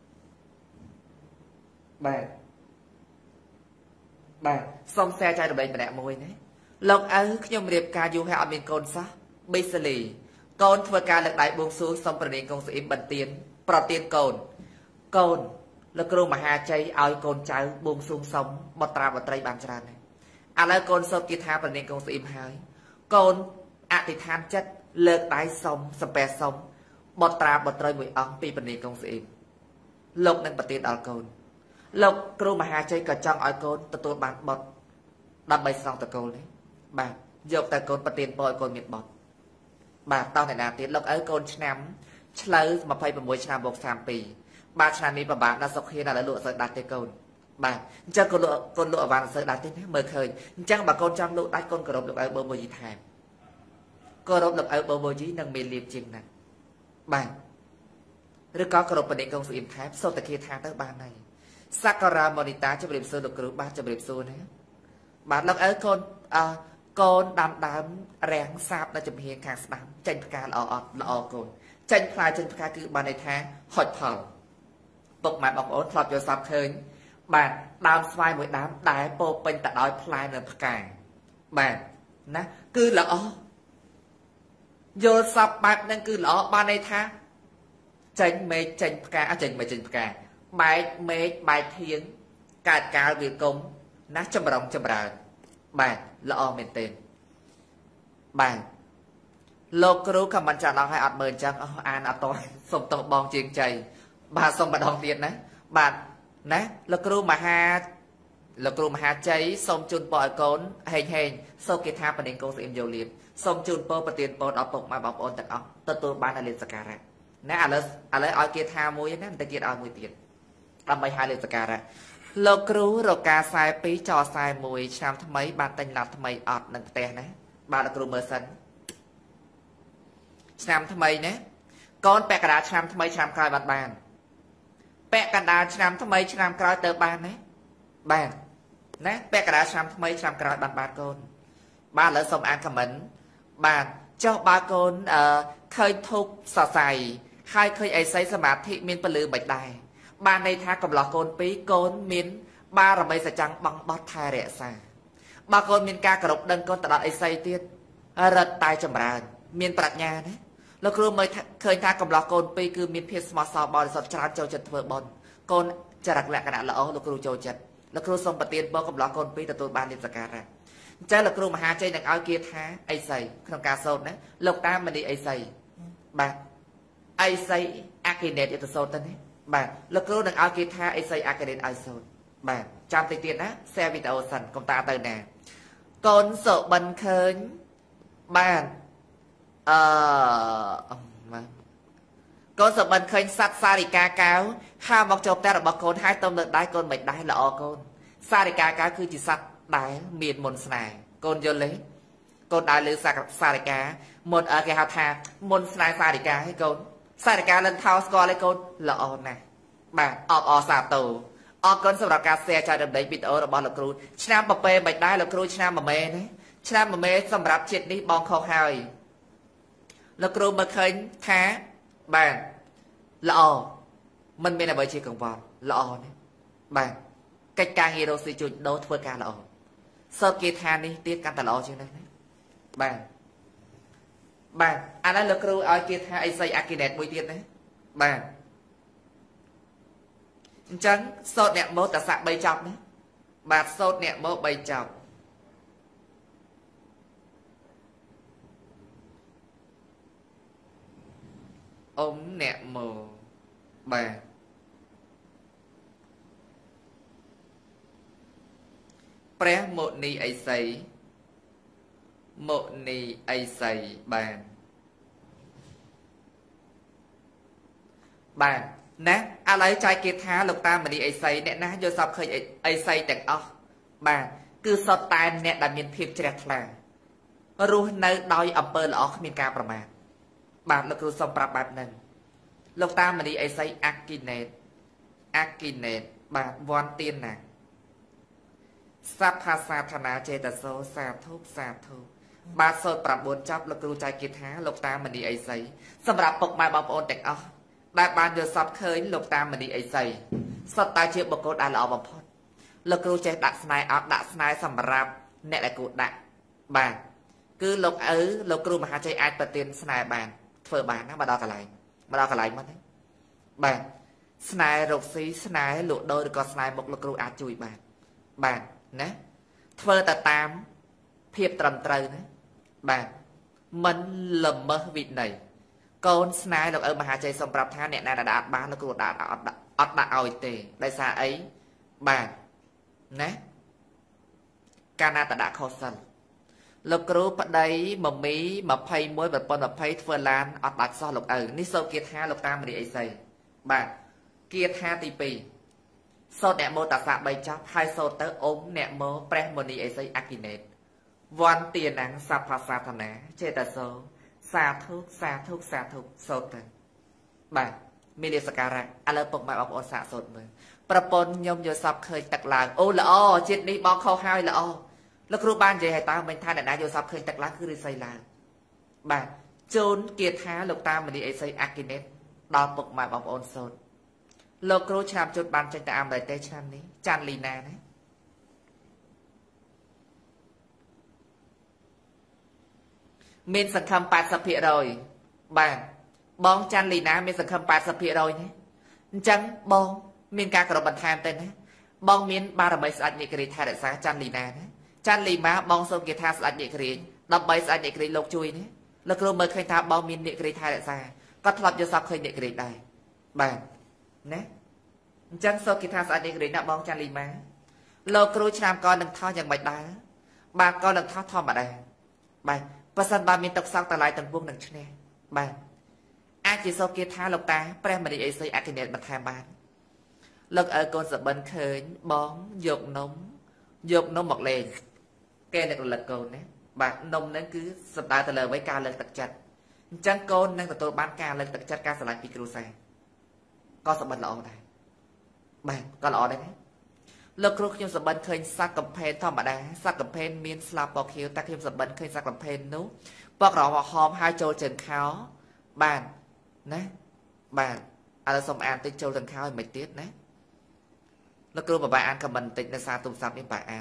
bà xong xe chạy được bệnh mà đẹp môi đấy lộc ấy nhom riệp ca du hẹo miền cồn sa basically cồn vừa ca lực đại buông xuống xongประเด็นcông sự im bận tiềnประtiền cồn là kêu mà hà chay ao cồn cháu buông xuống xong bật trà bật tray bàn trà này à là cồn sau kia thaประเด็นcông sự im hai cồn à thì tham chất lực đại xong spe xong bật trà bật tray mùi ong piประเด็นcông sự im lộc nên bật tiền ao cồn lộc kêu mà hà chay cả trong ao cồn tôi bàn bật đâm bay xong từ cồn đấy bà dọc từ cồn bật tiền bồi cồn miệt bọt bà tao này là tiền lộc ấy cồn năm chơi mà phải một năm một nămปีbàชนะนี้bà đã sọc khi nào đã lụa sợi đặt tay cồn bà chắc con lụa vàng sợi đặt tay mơ khơi chắc bà con trong lụa đặt con cờ rộp được ở bờ bờ gì thèm cờ rộp được ở bờ bờ gì nâng miền liệp chừng này bà rồi có cờ rộp bên công sự im thép sau từ khi thang tới ba này Sakura Monita cho bệp sơ được cờ ba cho bệp sơ này bà lộc ấy con đam rèn sạp là chụp hiện càng đam tranh ca lọ cồn tranh phai cứ ba này thang hỏi thở bọc mặt bọc ổn thọt cho sạp khơi បាទដើមស្វាយមួយដើមដែលពោពេញទៅដោយផ្លែនៅផ្កាបាទណាគឺល្អយល់សពបែបហ្នឹងគឺល្អបានន័យថាចេញមេឃចេញផ្កាចេញមេឃចេញផ្កាបែកមេឃបែកធៀងកើតកាលវាគុំណាចម្រុងចម្រើនបាទល្អមែនទេបាទលោកគ្រូខមមិនចាស់ដល់ឲ្យអត់មើលអញ្ចឹងអានអត់តសុំទោសបងជាងជ័យបាទសុំម្ដងទៀតណាបាទណាលោកគ្រូមហាជ័យសូមជូនពរឲ្យកូនហេងសូមគេថាបដិងកូនស្អៀមយោលៀនសូមជូនពរប្រទានពរដល់ពុកម៉ែបងប្អូនទាំងអស់ទទួលបានអាលិសការៈណាឥឡូវឲ្យគេថាមួយណាតែទៀតឲ្យមួយទៀតដើម្បីឲ្យលិសការៈលោកគ្រូរកាខ្សែ2ចខ្សែ1ឆ្នាំថ្មីបានតែងឡាប់ថ្មីអត់នឹងផ្ទះណាបាទលោកគ្រូមើលសិនឆ្នាំថ្មីណាកូនពាក់កណ្ដាលឆ្នាំថ្មីឆ្នាំក្រោយបានពាក់កណ្ដាលឆ្នាំថ្មីឆ្នាំក្រោយទៅបានណាបាទណាពាក់កណ្ដាលឆ្នាំថ្មីឆ្នាំក្រោយបានកូនបាទឥឡូវសូមអានខមមិនបាទចុះបើកូនឃើញធុកសរសៃហើយឃើញអេសីសមាធិមានពលឺមិនដែរបានន័យថាកំឡោះកូនពីរកូនមានបារមីសច្ចੰបងបត់ថែរក្សាបើកូនមានការគោរពដឹងកូនទៅដល់អេសីទៀតរត់តែចម្រើនមានប្រាជ្ញាណាលោកគ្រូមើលឃើញថាកំឡោះកូនពីរគឺមានភាពស្មោះសរបរិសុទ្ធច្រើនចូលចិត្តធ្វើបុណ្យកូនចរិតលក្ខណៈល្អលោកគ្រូចូលចិត្តលោកគ្រូសូមប្រទានពរកំឡោះកូនពីរទទួលបានលិសការៈអញ្ចឹងលោកគ្រូមហាជ័យនឹងឲ្យគាថាអីសីក្នុងការសូត្រណាលោកតាមមនីអីសីបាទអីសីអាគិនេតយតសូត្រទៅនេះបាទលោកគ្រូនឹងឲ្យគាថាអីសីអាគិនេតឲ្យសូត្របាទចាំតិចទៀតណាแชร์វីដេអូសិនកុំតាទៅណាកូនសុបិនឃើញបាទកូនសុបិនឃើញសត្វសារិកាកៅហើរមកចូលផ្ទះរបស់កូនហើយទៅលើដៃកូនមិនដែរល្អកូនសារិកាកៅគឺជាសត្វដែលមានមុនស្នេហ៍កូនយល់ទេកូនដើរលើសារិកាមុនគេហៅថាមុនស្នេហ៍សារិកាហើយកូនសារិកាលិនថោស្គាល់ឯកូនល្អណាស់បាទអបអសាទរអរគុណសម្រាប់ការshareចែករំលែកវីដេអូរបស់លោកគ្រូឆ្នាំប្រពែមិនដែរលោកគ្រូឆ្នាំមមេណាឆ្នាំមមេសម្រាប់ជាតិនេះបងខុសហើយលោកគ្រូមើលឃើញថាបាទល្អមិនមានអ្វីជាកង្វល់ល្អណាបាទកិច្ចការងាររកស៊ីជួយដូរធ្វើការល្អសូត្រគាថានេះទៀតកាន់តែល្អជាងនេះណាបាទអានេះលោកគ្រូឲ្យគាថាអីសីអាគិនេតមួយទៀតណាបាទអញ្ចឹងសូត្រអ្នកមោតស័ក3ចប់ណាបាទសូត្រអ្នកមោ3ចប់អ៊ំអ្នកមោបាទព្រះមុនីអីសីមុនីអីសីបាទណាឥឡូវចែកគេថាលោកតាមមនីអីសីអ្នកណាយកសពឃើញអីសីទាំងអស់បាទគឺសុទ្ធតែអ្នកដែលមានភាពជ្រះថ្លារស់នៅដោយអំពើល្អគ្មានការប្រមាថបាទលោកគ្រូសូមប្រាប់បែបហ្នឹងលោកតាមមនីអីសីអាគិនេតបាទវ័នទៀនណាសព្ភាសាធនាចេតសោសាធុបាទសូត្រ9ចប់លោកគ្រូចែកគេថាលោកតាមមនីអីសីសម្រាប់ពុកម៉ែបងប្អូនទាំងអស់ដែលបានយល់សពឃើញលោកតាមមនីអីសីសុទ្ធតែជាបុគ្គលដែលល្អបំផុតលោកគ្រូចេះដាក់ស្នេហ៍អត់ដាក់ស្នេហ៍សម្រាប់អ្នកដែលគួរដាក់បាទគឺលោកគ្រូមហាជ័យអាចប្រទានស្នេហ៍បានធ្វើបានណាមកដល់កន្លែងមកហ្នឹងបាទស្នេហ៍រកស៊ីស្នេហ៍លក់ដូរឬក៏ស្នេហ៍មុខលោកគ្រូអាចជួយបានណាធ្វើទៅតាមភាពត្រឹមត្រូវណាបាទមិនល្មើសវិន័យកូនស្នេហ៍លោកឪមហាជ័យសូមប្រាប់ថាអ្នកណាដែលអត់បានលោកគ្រូដាក់អត់ដាក់ឲ្យទេដោយសារអីបាទណាកាលណាតដាក់ខុសសិនលោកគ្រូប្តីមមី21ប្រពន្ធ20ធ្វើឡានអត់ដាច់សោះលោកឪនេះសូត្រគាថាលោកតាមមនីអីសីបាទគាថាទី2សូត្រអ្នកមោតស័ក3ចប់ហើយសូត្រទៅអ៊ំអ្នកមោព្រះមុនីអីសីអាគិនេតវ័នទានាងសព្ភាសាធនាចេតសោសាធុសូត្រទៅបាទមានលិសការៈឥឡូវពុកម៉ែបងប្អូនសាកសូត្រមើលប្រពន្ធខ្ញុំយកសពឃើញទឹកឡើងអូល្អជាតិនេះបងខុសហើយល្អលោកគ្រូបាននិយាយឲ្យតើមិនថាអ្នកណាយកសពឃើញទឹកឡើងគឺរិស័យឡើងបាទជូនគាថាលោកតាមមនីអេសីអាគិនេតដល់ពុកម៉ែបងប្អូនសូត្រលោកគ្រូឆ្នាំជុតបានចេញតាមតែទេឆ្នាំនេះចាន់លីណាណាមានសង្ឃឹម 80% បាទបងចាន់លីណាមានសង្ឃឹម 80% ណាអញ្ចឹងបងមានការក្របន្ថែមទៅណាបងមានបារមីស្ដេចនិក្រីថែរក្សាចាន់លីណាណាចាន់លីម៉ាបងសូមគេថាស្ដេចនិក្រីដើម្បីស្ដេចនិក្រីលោកជួយណាលោកគ្រូមើលឃើញថាបងមាននិក្រីថែរក្សាក៏ធ្លាប់យកសពឃើញនិក្រីដែរបាទណាអញ្ចឹងសូមគេថាស្ដេចនិក្រីណាបងចាន់លីម៉ាលោកគ្រូឆ្នាំកនឹងថោះយ៉ាងម៉េចដែរបាទក៏នឹងថោះធម្មតាបាទបើសិនបើមានទឹកសង្កតឡាយទាំងពួងនឹងឈ្នះបាទអាចជាសូមគេថាលោកតាព្រះមនីអេសីអគ្គនេតបន្ថែមបានលោកឲ្យកូនសបិនឃើញបងយកនំមកលេងគេនឹករលឹកកូនណាបាទនំហ្នឹងគឺសំដៅទៅលើអ្វីការលើកទឹកចិត្តអញ្ចឹងកូននឹងទទួលបានការលើកទឹកចិត្តការស្រឡាញ់ពីគ្រួសារក៏សបិនល្អដែរបាទក៏ល្អដែរណាលោកគ្រូខ្ញុំសបិនឃើញសាក់កំផេនធម្មតាសាក់កំផេនមានស្លាបពណ៌ខៀវតែខ្ញុំសបិនឃើញសាក់កំផេននោះពណ៌ក្រហមហើយចូលជើងខោបាទណាបាទឥឡូវសូមអានតិចចូលជើងខោឲ្យមិនទៀតណាលោកគ្រូបបាអានខមមិនតិចនៅសារទូរស័ព្ទនេះបបាអាន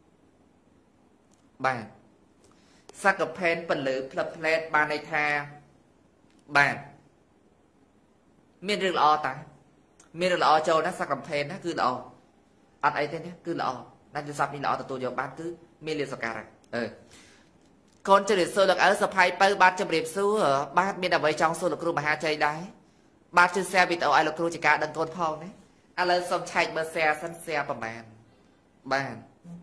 បាទសាក់កំផេនពលឺផ្លឹបផ្លែតបានន័យថាបាទមានរឿងល្អតាមានរឿងល្អចូលណាសាក់កំផេនណាគឺល្អអត់អីទេណាគឺល្អណាទូរស័ព្ទនេះល្អទទួលយកបានគឺមានលាសការៈកូនជម្រាបសួរលោកឪសភ័យបើបាទជម្រាបសួរបាទមានអ្វីចង់សួរលោកគ្រូមហាជ័យដែរបាទជួយ share វីដេអូឲ្យលោកគ្រូជាការដឹងកូនផងណាឥឡូវសូមឆែកមើល share សិន share ប្រហែលបាទ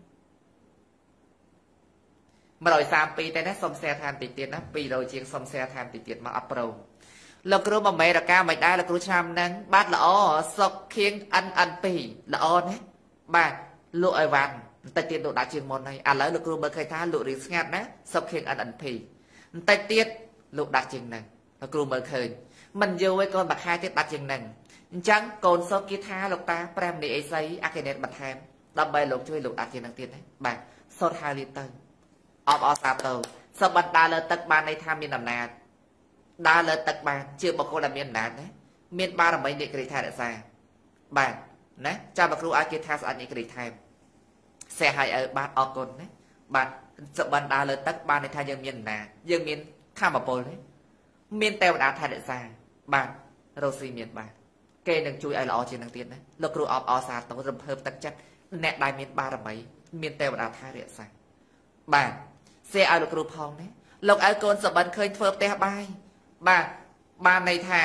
132តែណាសូម share ថែមតិចទៀតណា200ជាងសូម share ថែមតិចទៀតមកអត់ប្រូលោកគ្រូអមេរិកាមិនដែរលោកគ្រូឆ្នាំហ្នឹងបាទល្អសុកខៀង NN2 ល្អណាបាទលក់ឲ្យវ៉ាន់បន្តិចទៀតលោកដាក់ជាងមុនហើយឥឡូវលោកគ្រូមើលឃើញថាលក់រៀងស្ងាត់ណាសុកខៀង NN2 បន្តិចទៀតលោកដាក់ជាងហ្នឹងលោកគ្រូមើលឃើញមិនយូរឯងកូនបាក់ខែទៀតដាក់ជាងហ្នឹងអញ្ចឹងកូនសុកគេថាលោកតាព្រះមនីអេសីអគ្គនេតបន្ថែមដើម្បីលោកជួយលោកដាក់ជាងហ្នឹងទៀតណាបាទសុតហើយរៀបទៅអបអរសាទរសបិនដើរលើទឹកបានន័យថាមានអំណាចដើរលើទឹកបានជាបុគ្គលដែលមានអំណាចណាមានបារមីនិក្រីថែរក្សាបាទណាចាំលោកគ្រូឲ្យគេថាស្អិតនិក្រីថែមសេះឲ្យបាទអរគុណណាបាទសបិនដើរលើទឹកបានន័យថាយើងមានអំណាចយើងមានធម៌ពលណាមានទេវតាថែរក្សាបាទរស់ស៊ីមានបាទគេនឹងជួយឲ្យល្អជាងនឹងទៀតណាលោកគ្រូអបអរសាទររំភើបទឹកចិត្តអ្នកដែលមានបារមីមានទេវតាថែរក្សាបាទសេឲ្យលោកគ្រូផងណាលោកឲ្យកូនសបិនឃើញធ្វើផ្ទះបាយបាទបានន័យថា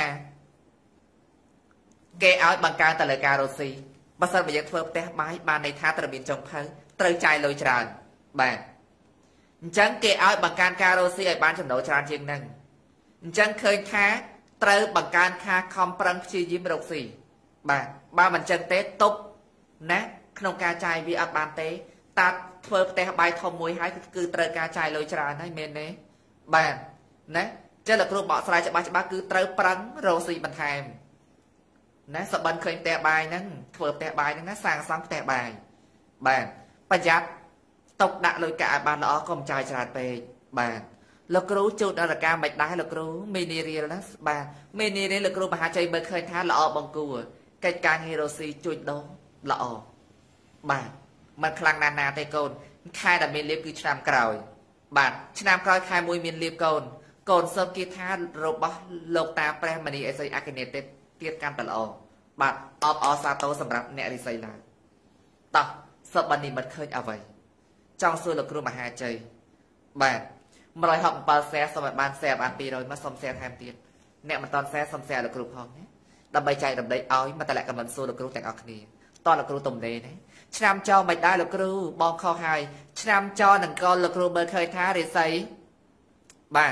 គេឲ្យបង្កើនទៅលើការរស់ស៊ីបើសិនបើយើងធ្វើផ្ទះបាយបានន័យថាត្រូវមានចុងភៅត្រូវចាយលុយច្រើនបាទអញ្ចឹងគេឲ្យបង្កើនការរស់ស៊ីឲ្យបានចំណូលច្រើនជាងហ្នឹងអញ្ចឹងឃើញថាត្រូវបង្កើនការខំប្រឹងព្យាយាមរកស៊ីបាទបើមិនចឹងទេទប់ណាក្នុងការចាយវាអត់បានទេតាធ្វើផ្ទះបាយធំមួយហើយគឺត្រូវការចាយលុយច្រើនហើយមែនទេបាទណាចឹងលោកគ្រូបកស្រាយច្បាស់គឺត្រូវប្រឹងរកស៊ីបន្ថែមណាសបិនឃើញផ្ទះបាយហ្នឹងធ្វើផ្ទះបាយហ្នឹងណាសាងសង់ផ្ទះបាយបាទប្រយ័ត្នຕົកដាក់លុយកាក់ឲ្យបានល្អកុំចាយច្រើនពេកបាទលោកគ្រូជួតអរកាមិនដែរលោកគ្រូមេនីរៀលណាបាទមេនីរៀលលោកគ្រូមហាជ័យមើលឃើញថាល្អបង្គួរកិច្ចការងាររស់ស៊ីជួយដងល្អបាទមិនខ្លាំងណាស់ទេកូនខែដែលមានលៀបគឺឆ្នាំក្រោយបាទឆ្នាំក្រោយខែ1មានលៀបកូនកូនសើបគេថារបស់លោកតាព្រះមនីអេសីអគ្គនេតទៀតកាន់តែល្អបាទអបអរសាទរសម្រាប់អ្នករិស័យឡើយតោះសបិននេះមិនឃើញអ្វីចង់សួរលោកគ្រូមហាជ័យបាទ167 share សូមឲ្យបាន share បាន200មកសូម share ថែមទៀតអ្នកមិនតន់ share សូម share លោកគ្រូផងណាដើម្បីចែករំលែកឲ្យមកតម្លាក់ខមមិនសួរលោកគ្រូទាំងអស់គ្នាតលោកគ្រូទំនេរណាឆ្នាំចោមិនដែរលោកគ្រូបងខុសហើយឆ្នាំចោនឹងកលលោកគ្រូមើលឃើញថារិស័យបាទ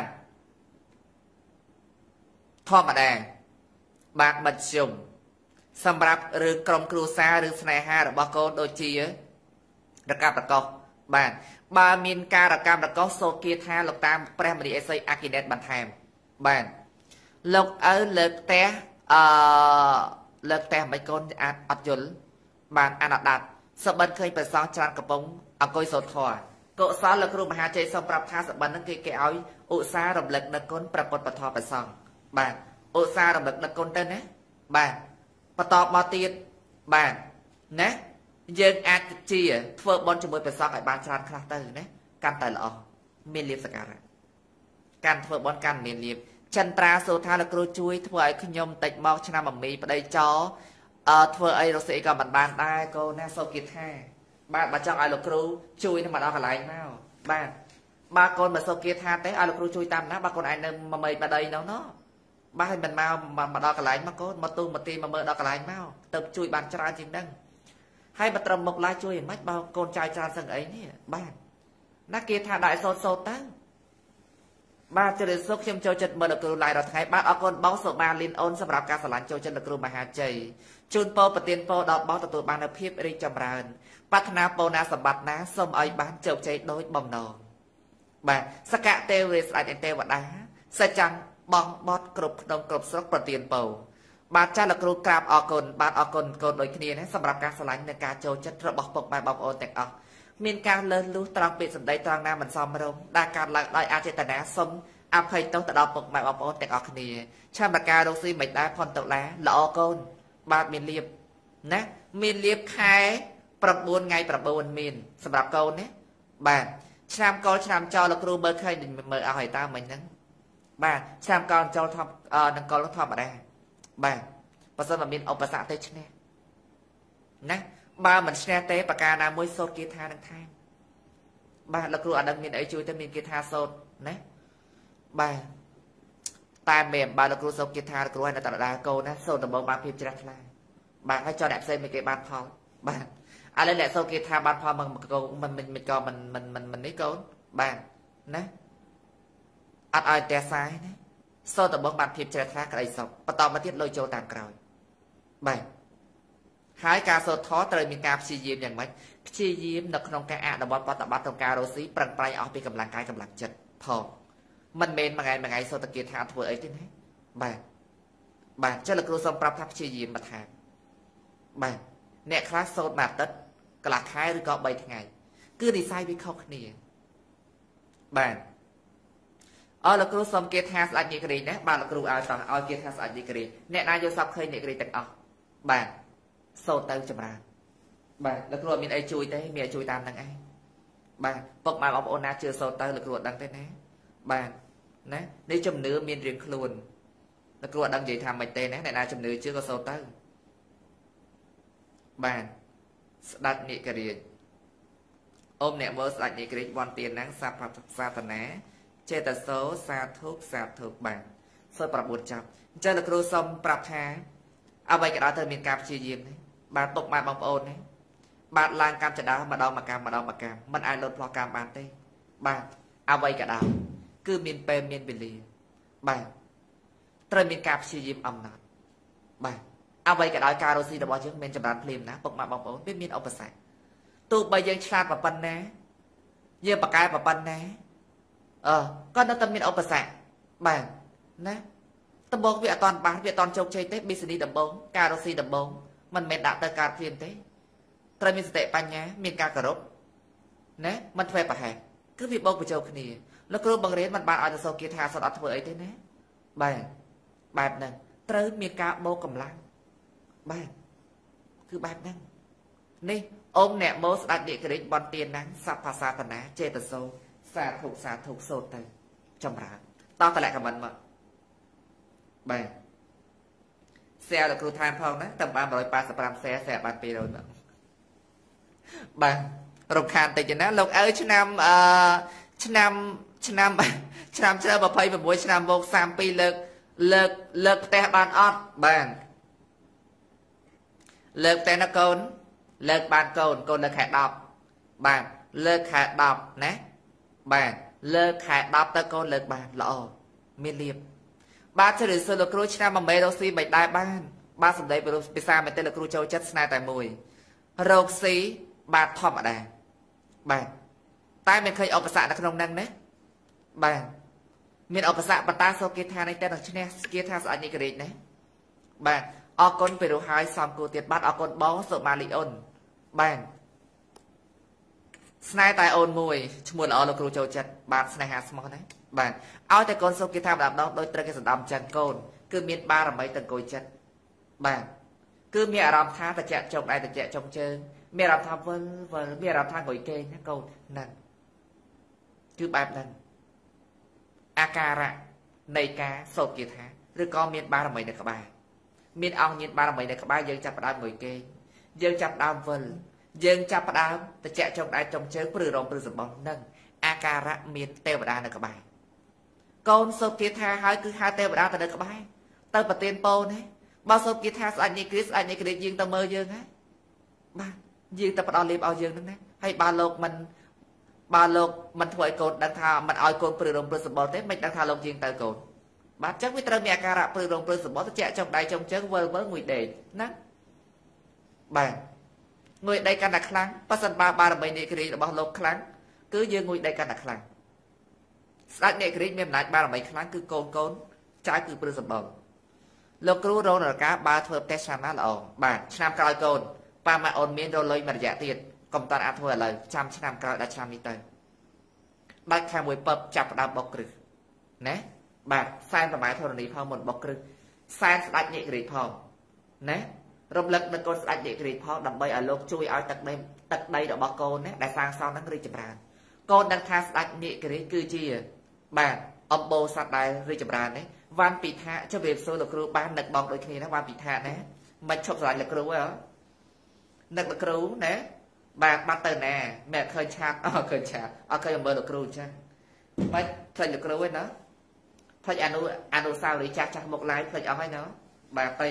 ធម្មតាបាទបិទជុំសម្រាប់រឿងក្រុមគ្រួសារឬស្នេហារបស់កូនដូចជារកាប់រកោសបាទបើមានការរកាប់រកោសសូគាថាលោកតាមព្រះមនីអេសីអគ្គនេតបន្ថែមបាទលោកឪលើកផ្ទះលើកផ្ទះមិនកូនអាចអត់យល់បាទអនុដាតសបិនឃើញព្រះសង្ឃច្រើនកំពុងអង្គុយសូត្រធម៌កុសលលោកគ្រូមហាជ័យសូមប្រាប់ថាសបិនហ្នឹងគេឲ្យឧស្សាហ៍រំលឹកនឹកគុណព្រះពុទ្ធពធព្រះសង្ឃបាទឧស្សាហ៍រំលឹកនឹកគុណទៅណាបាទបន្ទាប់មកទៀតបាទណាយើងអាចជាធ្វើបន់ជាមួយព្រះសង្ឃឲ្យបានច្រើនខ្លះទៅណាកាន់តែល្អមានលៀបសក្ការៈកាន់ធ្វើបន់កាន់មានលៀបចិនត្រាសូថាលោកគ្រូជួយធ្វើឲ្យខ្ញុំតិចមកឆ្នាំមមីប្តីចោធ្វើអីរកស៊ីក៏មិនបានដែរកូនណាសូមគិតថាបាទបើចង់ឲ្យលោកគ្រូជួយនឹងមកដល់កន្លែងមកបាទបើកូនមិនសូមគិតថាទេឲ្យលោកគ្រូជួយតាមណាបើកូនឯងនៅមមីប្តីនោះណោះបាទឲ្យមិនមកដល់កន្លែងមកកូនមកទូមកទីមកមើលដល់កន្លែងមកទៅជួយបានច្រើនជាងហ្នឹងហើយបើត្រឹមមុខឡាយជួយមិនខ្មិចបើកូនចាយច្រើនសឹងអីនេះបាទណាគេថាដាក់សូត្រទៅបាទជរិតសុខខ្ញុំចូលចិត្តមើលលោកគ្រូឡាយរាល់ថ្ងៃបាទអរគុណបងសុបាលីនអូនសម្រាប់ការឆ្លាញ់ចូលចិត្តលោកគ្រូមហាជ័យជូនពរប្រទានពរដល់បងទទួលបាននូវភាពរីកចម្រើនប្រាថ្នាពរណាសម្បត្តិណាសូមឲ្យបានជោគជ័យដោយបំណងបាទសកៈទេវេស្ដេចទេវតាសច្ចាំបងបត់គ្រប់ក្នុងគ្រប់ស្រុកប្រទានពរបាទចាស់លោកគ្រូក្រាបអរគុណបាទអរគុណកូនដូចគ្នាណាសម្រាប់ការឆ្លាញ់និងការចូលចិត្តរបស់ពុកម៉ែបងប្អូនទាំងអស់មានការលើសលួសត្រង់ពាក្យសម្ដីត្រង់ណាមិនសមរម្យដែលកើតឡើងដោយអចេតនាសូមអភ័យទោសទៅដល់ពុកម៉ែបងប្អូនទាំងអស់គ្នាឆាំរការរកស៊ីមិនដែរផុនតុលាល្អកូនបាទមានលៀបណាមានលៀបខែ9ថ្ងៃ9មានសម្រាប់កូនណាបាទឆ្នាំកលឆ្នាំចោលលោកគ្រូមើលឃើញមើលអស់ហើយតើមិញហ្នឹងបាទឆ្នាំកលចោលធម្មនឹងកលធម្មតាបាទបើសិនមកមានឧបសគ្គទៅឈ្នះណាបើមិនឈ្នះទេប្រការណាមួយសូត្រគាថានឹងថែមបាទលោកគ្រូអត់ដឹងមានអីជួយទៅមានគាថាសូត្រណាបាទតែមែនបើលោកគ្រូសូត្រគាថាលោកគ្រូឲ្យនៅតរដាកូនណាសូត្រដំបងបានភាពជ្រះថ្លាបាទហើយចោលអ្នកផ្សេងមិនគេបានផលបាទឥឡូវអ្នកសូត្រគាថាបានផលមិនក៏មិននេះកូនបាទណាអត់ឲ្យតែសាយណាសូត្រដំបងបានភាពជ្រះថ្លាក្តីសុខបន្តមកទៀតលុយចូលតាមក្រោយបាទហើយការសូត្រធម៌ត្រូវមានការព្យាយាមយ៉ាងម៉េចព្យាយាមនៅក្នុងការអនុវត្តបប្រតិបត្តិក្នុងការរស់ស៊ីប្រឹងប្រែងអស់ពីកម្លាំងកាយកម្លាំងចិត្តផងមិនមែនមួយថ្ងៃសូត្រតគាថាធ្វើអីទេណាបាទចុះលោកគ្រូសូមប្រាប់ថាព្យាយាមបន្ថែមបាទអ្នកខ្លះសូត្រមួយអាទិត្យកន្លះខែឬក៏3ថ្ងៃគឺនិស័យវាខុសគ្នាបាទអរលោកគ្រូសូមគាថាស្ដេចនាយក្រេណាបាទលោកគ្រូឲ្យគាថាស្ដេចនាយក្រេអ្នកណាយកសពឃើញនាយក្រេទាំងអស់បាទសូត្រទៅចម្រើនបាទលោកគ្រូអត់មានអីជួយទេមានជួយតាមនឹងឯងបាទពុកម៉ែបងប្អូនណាជឿសូត្រទៅលោកគ្រូអត់ដឹងទេណាបាទណានេះជំនឿមានរៀងខ្លួនលោកគ្រូអត់ដឹងនិយាយថាមិនទេណាអ្នកណាជំនឿជឿក៏សូត្រទៅបាទស្ដេចនិករាជអូមអ្នកមើលស្ដេចនិករាជវ័នទៀនណាំងសាប់សាធនាចេតសោសាធុបាទសូត្រ9ចប់អញ្ចឹងលោកគ្រូសូមប្រាប់ថាអ្វីក៏ដោយត្រូវមានការព្យាយាមណាបាទពុកម៉ែបងប្អូនណាបាទឡើងកម្មចដាម្ដងមកកម្មមិនអាចលុតផ្លោះកម្មបានទេបាទអ្វីក៏ដោយគឺមានពេលមានវេលាបាទត្រូវមានការព្យាយាមអំណត់បាទអ្វីក៏ដោយការរស់ស៊ីរបស់យើងមានចម្រើនភ្លាមណាពុកម៉ែបងប្អូនវាមានឧបសគ្គទោះបីយើងឆ្លាតប៉ុណ្ណាយើងបកកែប៉ុណ្ណាក៏នៅតែមានឧបសគ្គបាទណាដំបងវាអត់តាន់បានវាអត់តាន់ជោគជ័យទេ business ដំបងការរស់ស៊ីដំបងមិនមែនដាក់ទៅការព្រាមទេត្រូវមានសតិបញ្ញាមានការគោរពណាមិនធ្វើប្រហែសគឺវាបោកបញ្ចូលគ្នាលោកគ្រូបង្រៀនមិនបានឲ្យទៅសូគាថាសុទ្ធអត់ធ្វើអីទេណាបាទបែបហ្នឹងត្រូវមានការបោកកម្លាំងបាទគឺបែបហ្នឹងនេះអូមអ្នកម៉ូស្ដាច់និករិចបនទៀនណាំងសព្វភាសាតនាចេតសោសាធុសូត្រទៅចម្រើនតោះតលក្ខមិនមកបាទแชร์លោកគ្រូថែមផងណាតែបាន185แชร์បាន200មកបាទរំខានតិចណាលោកអើឆ្នាំឆ្នាំឆ្នាំ26ឆ្នាំវោក32លើកផ្ទះបានអត់បាទលើកផ្ទះណាកូនលើកបានកូនលើកខែ10បាទលើកខែ10ណាបាទលើកខែ10ទៅកូនលើកបានល្អមានលៀបបាទជរិសលោកគ្រូឆ្នាំ1មេរកស៊ីមិនដែរបានបាទសម្ដីភាសាមែនទេលោកគ្រូចូលចិត្តស្នេហ៍តែមួយរកស៊ីបាទធម្មតាបាទតែមិនឃើញឧបសគ្គនៅក្នុងហ្នឹងណាបាទមានឧបសគ្គបតាសូគាថានេះតែនឹងឈ្នះគាថាស្អិចនេះក្រិចណាបាទអរគុណពេលរហើយសំគួរទៀតបាទអរគុណបងសុម៉ាលីអូនបាទស្នេហ៍តែអូនមួយឈ្មោះល្អលោកគ្រូចូលចិត្តបាទស្នេហាស្មោះណាបាទឲ្យតែកូនសូគាថាម្ដងដោយត្រូវគេសណ្ដំចឹងកូនគឺមានបារមីទាំងគួយចិត្តបាទ cứ mẹ làm tha ta chạy chồng ai ta chạy chồng chơi mẹ làm tha vâng mẹ làm tha ngồi kê nhá câu nè cứ bài lần akara này cá sột kia thả rồi con miền ba là mấy này các bạn miền ông miền ba là mấy này các bạn dân chặt đam ngồi kê dân chặt đam vâng dân chặt đam ta chạy chồng ai chồng chơi bự rồng bự sập bóng nâng akara miền teo đa này các bạn con sột kia thả hai cứ hai teo đa ta được các bạn tao bật tiền po đấy bao sột kia thả anh như Chris dương tao mơ dương á ba dương tao bắt đầu liệp ao dương nữa hay ba lộc mình thôi cột đang thà mình ao cột bự rồng bự sập bóng đấy mình đang thà lộc dương tao cột ba chắc với tao mẹ akara bự rồng bự sập bóng ta chạy chồng ai chồng chơi với người để nè bà người đây căn đặc kháng phát sinh ba là mấy nệ kỹ là bao lộc kháng cứ dương người đây căn đặc kháng sát nệ kỹ miền lại ba là mấy kháng cứ côn trái cứ bự sập bóng lộc cứu rồi là cá ba thợ test sang là ổn bà năm còi côn ba mà ổn miên rồi lấy mà giả tiền công toàn ăn thua lời trăm năm còi đã trăm đi tới đặt khai mùi bập chặt đào bọc rực nè bà sai và máy thôi đi phong một bọc rực sai đặt nhẹ kỹ phong nè rộng lực là con đặt nhẹ kỹ phong đầm bay ở lộc chui ở tận đây đã bọc côn nè đại sang sau nó đi chụp bàn con đang tha đặt nhẹ kỹ cứ chi bà ông bố sát đài đi chụp bàn đấy văn bị thạ cho việc sơ lực cứu ban nực bọc đôi khi nó văn bị thạ nè mình chụp lại lực cứu á nực lực cứu nè bà bắt từ nè mẹ khơi chặt khơi mơ lực cứu chứ mình khơi lực cứu ấy nó khơi anu sao để chặt một lại khơi ở hay nó bà tây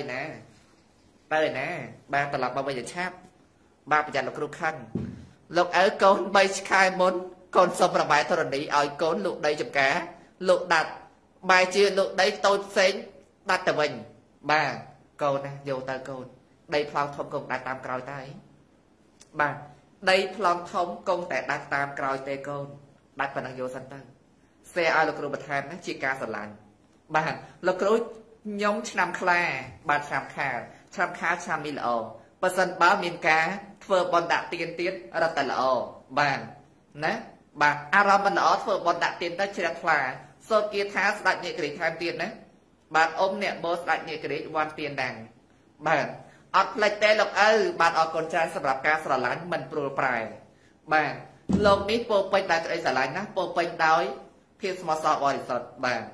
nè bà tập lập bây giờ chát bà bây giờ lực cứu khăn lục ở con bay sky muốn con sông là bài thôi đi ở con lục đây chụp cá lục đặt bài chia lục đấy tôi xén đặt từ mình bà câu nè vô ta câu đây phong thông công đặt tam còi tay bà đây phong thông công tại đặt tam còi tê câu đặt phần năng vô sân tăng xe ai lục bật hàn nó chỉ ca sờ lạnh bà lục nhóm năm kha bà trăm khá mi lọ bà sân báo miền cá phơ bọn đặt tiền tiết ở tại lọ bà nè bà aram mình ở phơ bọn đặt tiền tới chia khá sơ kia thá đặt nhẹ kỹ tham tiền đấy bạn ôm nè bố đặt nhẹ kỹ quan tiền đằng bạn ọt lệch tê lộc bạn ở con trai sắp lập ca sắp lánh mình pro prai bạn lộc ní bộ bệnh đại cái sả lánh á bộ bệnh đói phía mà sọ bòi sọt bạn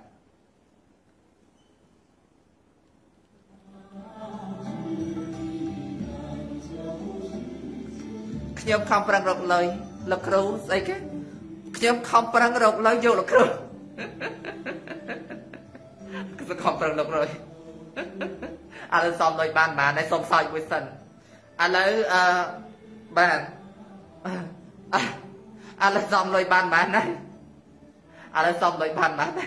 nhóm không prang rộng lời lộc rú dây cái nhóm không prang rộng lời vô lộc rú cái không prang rộng rồi anh xong đôi bàn mà này xong soi với sân anh lấy bàn anh lấy xong đôi bàn mà này anh lấy xong đôi bàn mà này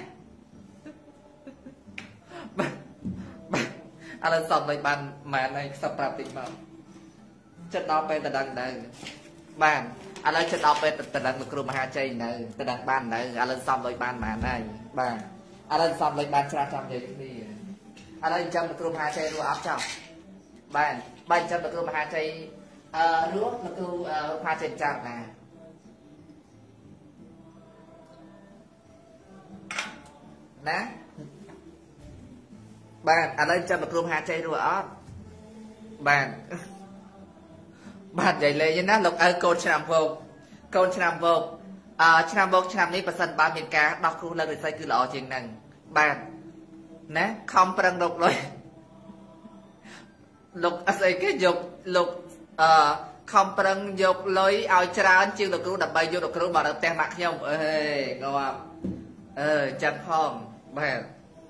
anh lấy xong đôi bàn mà này sắp rạp tình mà chất đó bên ta đang đây bàn anh lấy chất đó bên ta đang được kêu mà hai chơi này ta đang bàn này anh lấy xong đôi bàn mà này bàn anh lấy xong đôi bàn ra trong vậy đi anh lấy trong được kêu hai chơi luôn áp trong bàn bàn trong được kêu mà hai chơi lúa được kêu hai chơi chạm nè nè bàn anh lấy trong được kêu hai chơi luôn áp bàn bạn dạy lệ như nó lục ở côn chạm vô chạm ní phần sân ba miền cá đọc khu lần xây cứ lọ chuyện này bạn nè không prang độc rồi lục xây cái dục lục không prang dục lối ao tràn chưa được cứu đập bay vô được cứu mà được tem mặt nhau ê ngon chân phong bạn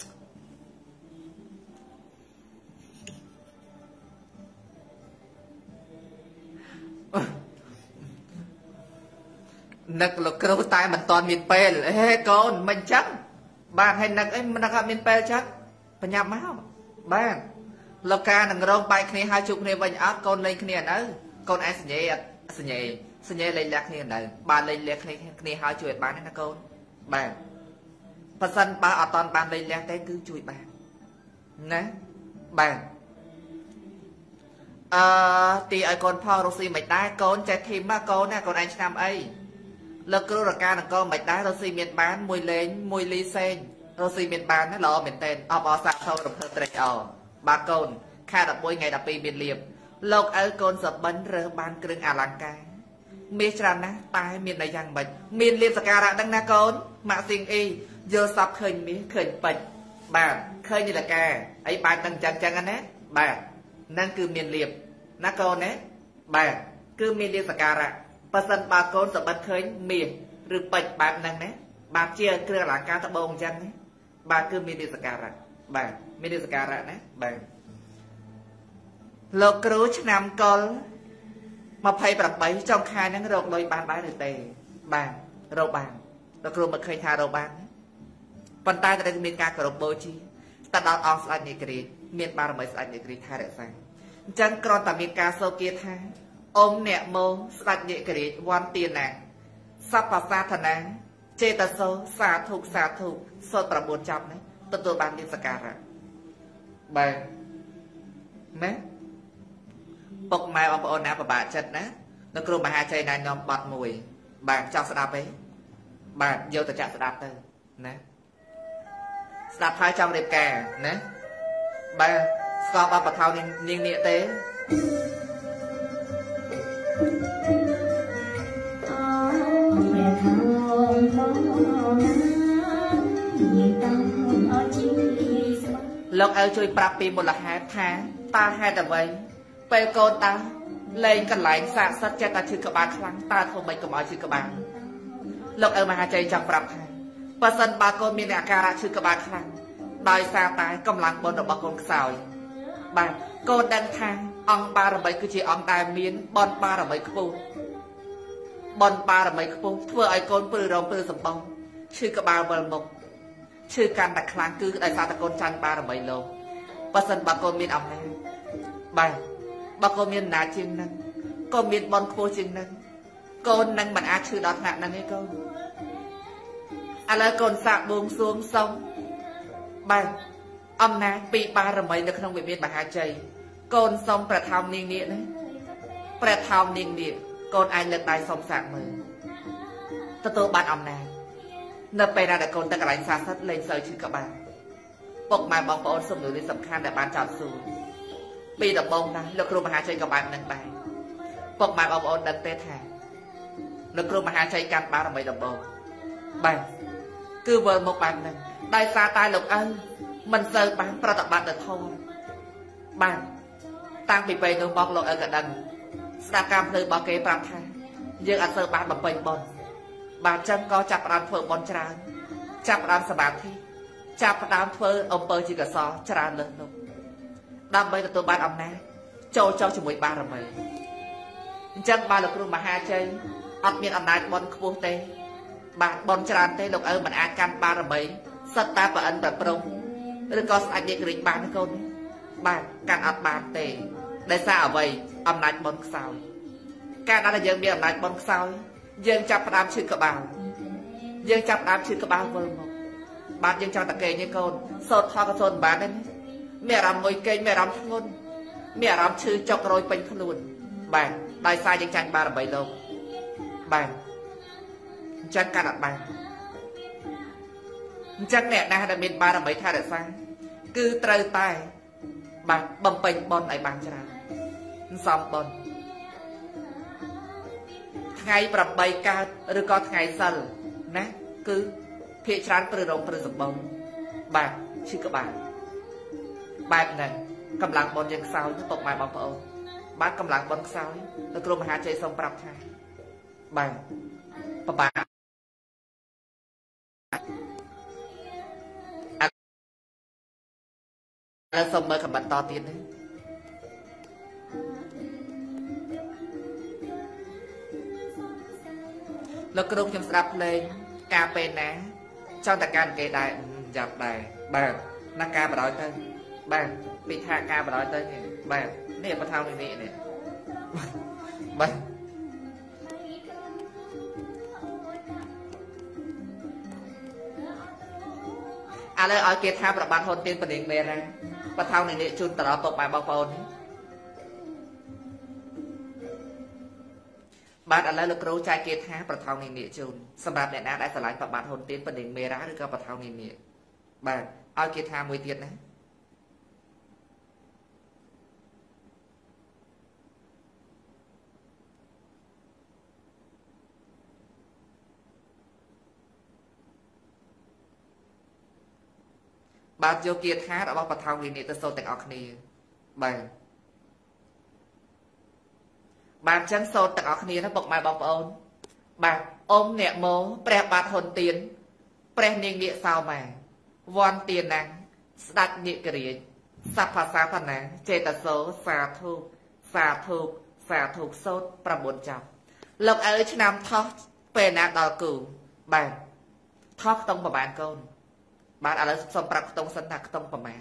nực lục cứu tay mình toàn miền pê ê con mình chắc bạn hay nực ấy mình nực miền pê chắc phải nhắm máu bạn lục ca nằng rong bay kia hai chục này mình áp con lên kia nữa con ai sỉ nhẹ lên lạc kia này bạn lên lạc kia hai chuột bạn này con bạn phần sân ba ở toàn bạn lên lạc cái cứ chui bạn nè bạn thì ai con phao rosi mày đá con chạy thêm ba con nè con anh năm ấy lực cứu ra ca là con mày đá rosi miền bán mùi lên mùi ly sen rosi miền bán nó lo miền tên ở sạc sau được hơn ba con ខែ11ថ្ងៃ12មានលៀបលោកឪកូនសបិនរើសបានគ្រឿងអលង្ការមានច្រើនណាស់តែមានតែយ៉ាងម៉េចមានលៀបសក្ការៈដឹងណាកូនម៉ាក់ស៊ីងអ៊ីយល់សពឃើញមាសឃើញពេជ្របាទឃើញនាឡិកាអីបែបហ្នឹងចឹងណាបាទហ្នឹងគឺមានលៀបណាកូនណាបាទគឺមានលៀបសក្ការៈបើសិនបើកូនសបិនឃើញមាសឬពេជ្របែបហ្នឹងណាបាទជាគ្រឿងអលង្ការត្បូងចឹងណាបាទគឺមានលៀបសក្ការៈបាទមានលៀបសក្ការៈណាបាទលោកគ្រូឆ្នាំកុល28ចុងខែហ្នឹងរកលុយបានដែរឬទេបាទរកបានលោកគ្រូមកឃើញថារកបានប៉ុន្តែត្រូវមានការគោរពបូជាទៅដល់អង្គស្ដេចនាគរាជមានបារមីស្ដេចនាគរាជថែរក្សាអញ្ចឹងគ្រាន់តែមានការសូគាថាអ៊ំអ្នកមកស្ដេចនាគរាជវន្ទាណាសព្វសាធនាចេតសោសាធុសាធុសូត្រ9ចប់នេះទទួលបានលៀបសក្ការៈបាទណាពុកម៉ែបងប្អូនណាពិបាកចិត្តណានៅគ្រូមហាជ័យណែនាំបទមួយបាទចង់ស្ដាប់ទេបាទយកទៅចាក់ស្ដាប់ទៅណាស្ដាប់ហើយចង់រៀបការណាបាទស្គាល់បទបថោនាងនាគទេលោកឪជួយប្រាប់ពីមូលហេតុថាតើហេតុអ្វីពេលកូនតាលេងកន្លែងសាកសត្វចេះតែឈឺក្បាលខ្លាំងតើធ្វើម៉េចកុំឲ្យឈឺក្បាលលោកឪមហាជ័យចង់ប្រាប់ថាបើសិនបើកូនមានអាការៈឈឺក្បាលខ្លាំងដោយសារតែកម្លាំងបុណ្យរបស់កូនខ្សោយបាទកូនដឹងថាអង្គបារមីគឺជាអង្គដែលមានបុណ្យបារមីខ្ពស់បុណ្យបារមីខ្ពស់ធ្វើឲ្យកូនព្រឺរំព្រឺសម្បងឈឺក្បាលវិលមុខឈឺកាន់តែខ្លាំងគឺដោយសារតែកូនចាញ់បារមីលោកបើសិនបើកូនមានអំណាចបាទបើកូនមានអំណាចជាងហ្នឹងកូនមានបុណ្យខ្ពស់ជាងហ្នឹងកូននឹងមិនអាចឈឺដល់ថ្នាក់ហ្នឹងទេកូនឥឡូវកូនសាកបួងសួងសុំបាទអំណាចពីបារមីនៅក្នុងវិមានមហាជ័យកូនសុំព្រះថោងនាងនាគណាព្រះថោងនាងនាគកូនអាចលើកដៃសុំសាកមើលទទួលបានអំណាចនៅពេលដែលកូនទៅកន្លែងសាសសិទ្ធលេងសូវឈឺក្បាលពុកម៉ែបងប្អូនសំណួរនេះសំខាន់ដែលបានចោទសួរពីដំបូងណាលោកគ្រូមហាជ័យក៏បាននឹងដែរពុកម៉ែបងប្អូនដឹងទេថាលោកគ្រូមហាជ័យកាន់បារមីដំបូងបាទគឺវិលមកបែបហ្នឹងដោយសារតែលោកឪមិនសូវបានប្រតិបត្តិទៅធម៌បាទតាំងពីពេលនោះមកលោកឪក៏ដឹងស្ដាប់ការភ្លឺរបស់គេប្រាប់ថាយើងអត់សូវបានបំពេញបុណ្យបាទចឹងក៏ចាប់ផ្ដើមធ្វើបុណ្យច្រើនចាប់ផ្ដើមសមាធិចាប់ផ្ដើមធ្វើអំពើជាកុសលច្រើនលើសនោះដើម្បីទទួលបានអំណាចចូលចោះជាមួយបារមីអញ្ចឹងបើលោកគ្រូមហាជ័យអត់មានអំណាចបុណ្យខ្ពស់ទេបាទបុណ្យច្រើនទេលោកឪមិនអាចកាន់បារមីសិតតែប្រអិនប្រព្រំឬក៏ស្ដេចនាគរាជបានទេកូនបាទកាន់អត់បានទេដោយសារអ្វីអំណាចបុណ្យខ្សោយកាលណាយើងមានអំណាចបុណ្យខ្សោយយើងចាប់ផ្ដើមឈឺក្បាលយើងចាប់ផ្ដើមឈឺក្បាលវិលមកបាទយើងចង់តកេងទេកូនសូត្រថក៏សូត្រមិនបានទេមានអារម្មណ៍មួយកេងមានអារម្មណ៍ធ្ងន់មានអារម្មណ៍ឈឺចុករយពេញខ្លួនបាទដោយសារយើងចាញ់បារមីលោកបាទអញ្ចឹងកាន់អត់បានអញ្ចឹងអ្នកណាដែលមានបារមីថែរក្សាគឺត្រូវតែបាទបំពេញបុណ្យឲ្យបានច្រើនសំបុណ្យថ្ងៃ8កើតឬក៏ថ្ងៃសិលណាគឺភាគច្រើនព្រឺរំព្រឺសម្បងបាទឈឺក្បាលបែបហ្នឹងកម្លាំងបុណ្យយើងខ្សោយទៅពុកម៉ែបងប្អូនបាទកម្លាំងបុណ្យខ្សោយលោកគ្រូមហាជ័យសូមប្រាប់ថាបាទបបាហើយសូមមើលខមមិនតទៀតនេះលោកគ្រូខ្ញុំស្ដាប់ភ្លេងការពេលណាចង់តែការគេដែរចាប់ដែរបាទណាការបដ ாய் ទៅបាទពីថាការបដ ாய் ទៅនេះបាទនេះបថោនេះនេះបាទឥឡូវឲ្យគេថាប្របាទហ៊ុនទៀនពនាងមេរាបថោនេះជូនតរពុកម៉ែបងប្អូនបាទឥឡូវលោកគ្រូចែកគេថាប្រថោងនេះជូនសម្រាប់អ្នកណាដែលឆ្លាញ់ប្របាទហ៊ុនទៀនពនាងមេរាឬក៏ប្រថោងនេះបាទឲ្យគេថាមួយទៀតណាបាទយកគាថារបស់បឋមវិនិច្ឆ័យទៅសូត្រទាំងអស់គ្នាបាទចឹងសូត្រទាំងអស់គ្នាណាពុកម៉ែបងប្អូនបាទអ៊ំអ្នកមោព្រះបាទហ៊ុនទៀនព្រះនាងនាគសោមាវ័នទៀនណាំងស្ដេចនាគរាជសព្ភាសាធនាចេតសោសាធុសាធុសាធុសូត្រ9ចប់លោកអើឆ្នាំថោះពេលណាដល់គូបាទថោះខ្ទង់ប្រហែលកូនបាទឥឡូវសុំប្រាប់ខ្ទង់សិនថាខ្ទង់ប្រហែល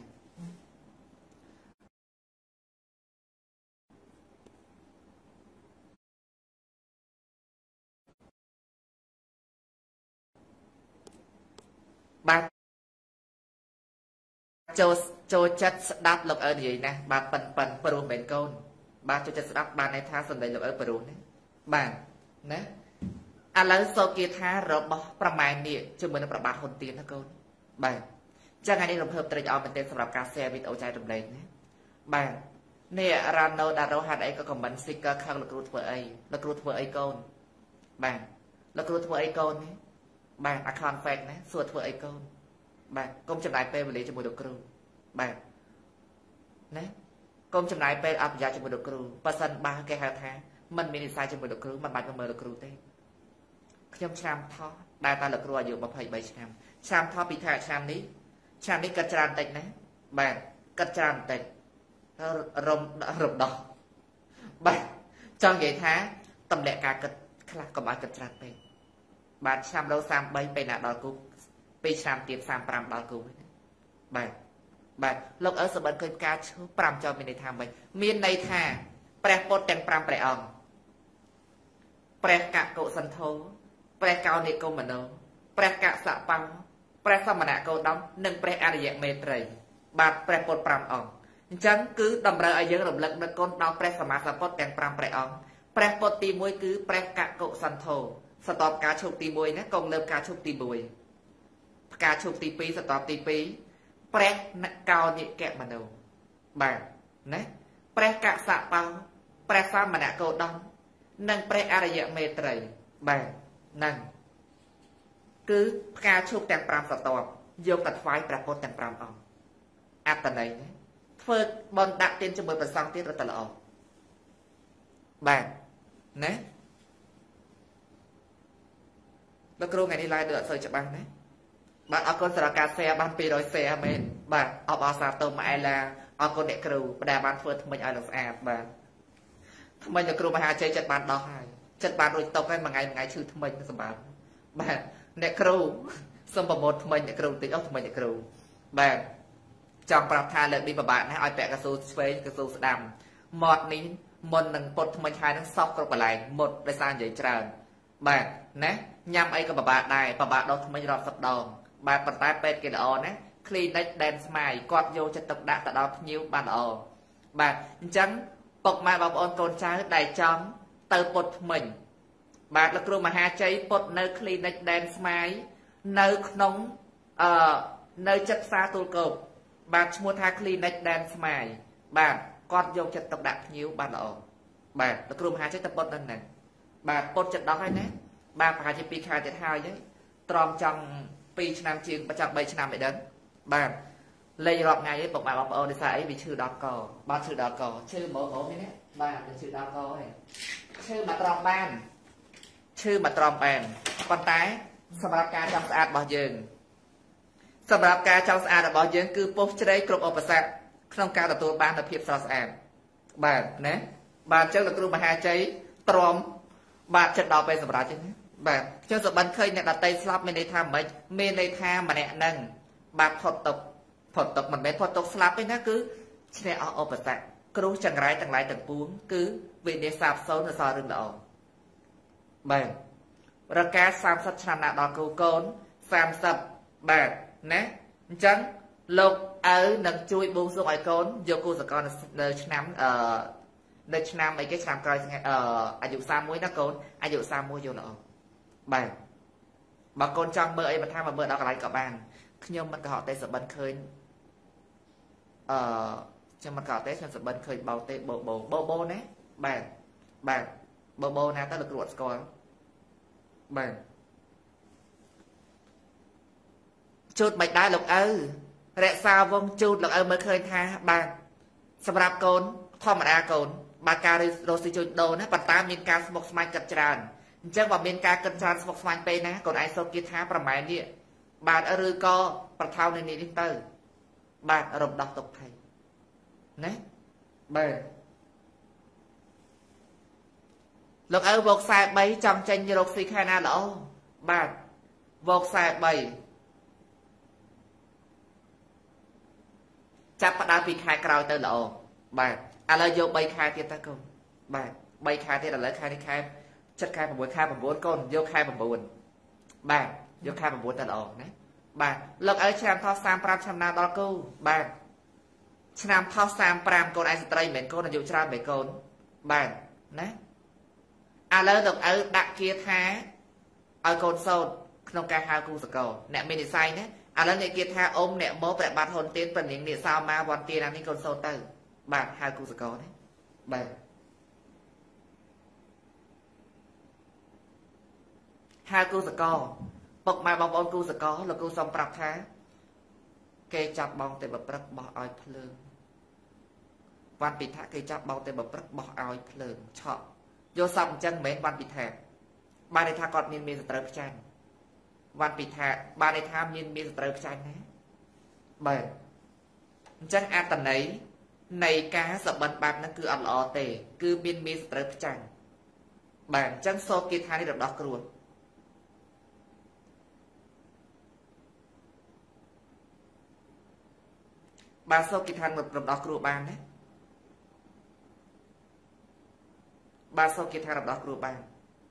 បាទចូលចិត្តស្ដាប់លោកអើនិយាយណាបាទប៉ិនព្រោះមិនមែនកូនបាទចូលចិត្តស្ដាប់បានន័យថាសំដីលោកអើព្រោះណាបាទណាឥឡូវសូគាថារបស់ប្រម៉ែននេះជាមួយនឹងប្របាទហ៊ុនទៀនណាកូនបាទចឹងថ្ងៃនេះរំភើបត្រេកអរមែនទែនសម្រាប់ការ share វីដេអូចែករំលែកណាបាទនេះរ៉ាណូដារ៉ូហាត់អីក៏ comment sticker ខាងលោកគ្រូធ្វើអីលោកគ្រូធ្វើអីកូនបាទលោកគ្រូធ្វើអីកូននេះបាទ account fake ណាសួរធ្វើអីកូនបាទកុំចំណាយពេលវេលាជាមួយលោកគ្រូបាទណាកុំចំណាយពេលអភិញ្ញាជាមួយលោកគ្រូប៉ះសិនបើគេហៅថាมันមាននិស្ស័យជាមួយលោកគ្រូมันបាច់ទៅមើលលោកគ្រូទេខ្ញុំឆ្នាំថោះដែលតាលោកគ្រូអាយុ23ឆ្នាំឆ្នាំថោះពីថាឆ្នាំនេះគិតច្រើនតិចណាបាទគិតច្រើនតិចរំដោះបាទចង់និយាយថាតម្លាក់ការគិតខ្លះកុំឲ្យគិតច្រើនពេកបាទឆ្នាំរោ33ពេលណាដល់គូ2ឆ្នាំទៀត35ដល់គូបាទលោកអើសម្បត្តិឃើញការឈឺ5ចុះមានន័យថាម៉េចមានន័យថាព្រះពុទ្ធទាំង5ព្រះអង្គព្រះកកុសន្ធោព្រះកោនិកុមនោព្រះកសបੰព្រះសមណគោតមនិងព្រះអរិយមេត្រីបាទព្រះពុទ្ធ5អង្គអញ្ចឹងគឺតម្រូវឲ្យយើងរំលឹកនឹកគុណដល់ព្រះសម្មាសម្ពុទ្ធទាំង5ព្រះអង្គព្រះពុទ្ធទី1គឺព្រះកកុសន្ធោសតបការឈប់ទី1ណាកងលើបការឈប់ទី1ផ្កាឈប់ទី2សតបទី2ព្រះកោនិកមនោបាទណាព្រះកសបੰព្រះសមណគោតមនិងព្រះអរិយមេត្រីបាទហ្នឹងគឺផ្កាឈប់ទាំង5សតបយកទៅថ្វាយព្រះពុទ្ធទាំង5អង្គអត្តន័យណាធ្វើបន់ដាក់ទានជាមួយព្រះសង្ឃទៀតរត់ទៅល្អបាទណាលោកគ្រូថ្ងៃនេះឡាយដូចអត់សូវច្បាស់ណាបាទអរគុណសម្រាប់ការ share បាន200 share មែនបាទអបអរសាទរមកអែឡាអរគុណអ្នកគ្រូដែលបានធ្វើថ្មិញឲ្យលោកស្អាតបាទថ្មិញលោកគ្រូមហាជ័យចិត្តបានដោះហើយចិត្តបានរួចຕົកហើយមួយថ្ងៃឈឺថ្មិញសម្រាប់បាទអ្នកគ្រូសូមប្រមូលថ្មិញអ្នកគ្រូតិចអស់ថ្មិញអ្នកគ្រូបាទចង់ប្រាប់ថាលើកនេះពិបាកណាស់ឲ្យពាក់កស៊ូឆ្វេងកស៊ូស្ដាំមាត់នេះមុននឹងពុតថ្មិញហើយនឹងសោកគ្រប់កន្លែងមុតដោយសារនិយាយច្រើនបាទណាញ៉ាំអីក៏ពិបាកដែរពិបាកដុសថ្មិញរាប់សិបដងបាទប៉ុន្តែពេទ្យគេល្អណា Clinic Dan Smile គាត់យកចិត្តទុកដាក់ទៅដល់ភ្ញៀវបានល្អបាទអញ្ចឹងពុកម៉ែបងប្អូនកូនចៅដែលចង់ទៅពុតថ្មិញបាទលោកគ្រូមហាជ័យពុតនៅ Clinic Dan Smile នៅក្នុងនៅចិត្តផ្សារទូលគោកបាទឈ្មោះថា Clinic Dan Smile បាទគាត់យកចិត្តទុកដាក់ភ្ញៀវបានល្អបាទលោកគ្រូមហាជ័យទៅពុតហ្នឹងបាទពុតចិត្តដោះហើយណាបាទប្រហែលជា2ខែទៀតហើយទ្រាំចង់2ឆ្នាំជាងប្រចាំ3ឆ្នាំអីដឹងបាទលេងរាប់ថ្ងៃឯងពុកម៉ែបងប្អូនដោយសារអីវាឈឺដល់កបាទឈឺដល់កឈឺហ្មងនេះណាបាទឈឺដល់កហើយឈឺមកត្រង់បានប៉ុន្តែសម្រាប់ការចង់ស្អាតរបស់យើងគឺពុះជ្រៃគ្រប់ឧបសគ្គក្នុងការទទួលបាននូវភាពស្រស់ស្អាតបាទណាបាទអញ្ចឹងលោកគ្រូមហាជ័យទ្រាំបាទចិត្តដល់ពេលសម្រាប់ចឹងណាបាទខ្ញុំសបានឃើញអ្នកដតីស្លាប់មានន័យថាម៉េចមានន័យថាម្នាក់នឹងបាទផុតទុកមិនមែនផុតទុកស្លាប់ទេណាគឺឈ្នះអស់ឧបសគ្គគ្រោះចង្រៃទាំងឡាយទាំងពួងគឺវិនិច្ឆ័យសាបសូន្យនៅសល់រឿងល្អបាទរកា30ឆ្នាំណាដល់គូកូន30បាទណាអញ្ចឹងលោកឪនឹងជួយបួងសួងឲ្យកូនយកគូសកលនៅឆ្នាំនៅឆ្នាំអីគេឆ្នាំក្រោយអាយុ31ណាកូនអាយុ31យកល្អបាទបើកូនចង់មើលអីបន្ថែមមកមើលដល់កន្លែងក៏បានខ្ញុំមិនកុហកទេសបិនឃើញខ្ញុំមិនកុហកទេខ្ញុំសបិនឃើញបោទេបោណាបាទបោណាទៅលោកគ្រូអត់ស្គាល់បាទជូតមិនដែរលោកឪរក្សាវងជូតលោកឲ្យមើលឃើញថាបាទសម្រាប់កូនធម្មតាកូនបាទការរស់ស៊ីជួយដូរណាប៉ុន្តែមានការស្មុគស្មាញគិតច្រើនអញ្ចឹងបើមានការគិតច្រើនស្មុគស្មាញពេកណាកូនឯងសូត្រគាថាប្រម៉ែនេះបាទឬក៏ប្រថោនៅនេះទៅបាទរំដោះទុកថៃណាបាទលោកឪវោក43ចង់ចេញរកស៊ីខែណាល្អបាទវោក43ចាប់ផ្ដើមពីខែក្រោយទៅល្អបាទឥឡូវយក3ខែទៀតទៅកូនបាទ3ខែទៀតឥឡូវខែនេះខែចិត្តខែ6ខែ9កូនយកខែ9បាទយកខែ9ទៅល្អណាបាទលោកឪឆ្នាំថោះ35ឆ្នាំណាដល់គូបាទឆ្នាំថោះ35កូនឯស្ត្រីមិនមែនកូនអាយុច្រើនមែនកូនបាទណាឥឡូវលោកឪដាក់គាថាឲ្យកូនសោតក្នុងការហៅគូសកលអ្នកមាននិស័យណាឥឡូវអ្នកគាថាអ៊ំអ្នកមកព្រះបាទហ៊ុនទៀនប្រនាងនេះសោមាវន្ទាណានេះកូនសោតទៅបាទហៅគូសកលណាបាទហៅគូសកលពុកម៉ែបងប្អូនគូសកលលោកគ្រូសុំប្រាប់ថាគេចាប់បងទៅបព្រឹកបោះឲ្យភ្លើងវត្តពិថាគេចាប់បងទៅបព្រឹកបោះឲ្យភ្លើងឆក់យកសពអញ្ចឹងមិនមែនវត្តពិថាបានន័យថាគាត់មានសត្រូវផ្ចាញ់វត្តពិថាបានន័យថាមានសត្រូវផ្ចាញ់ណាបាទអញ្ចឹងអត្តន័យនៃការសបិនបែបហ្នឹងគឺអត់ល្អទេគឺមានសត្រូវផ្ចាញ់បាទអញ្ចឹងសូត្រគាថានេះរំដោះគ្រោះបាទសូត្រគាថារំដោះគ្រោះបានណាបាទសូត្រគាថារំដោះគ្រោះបាន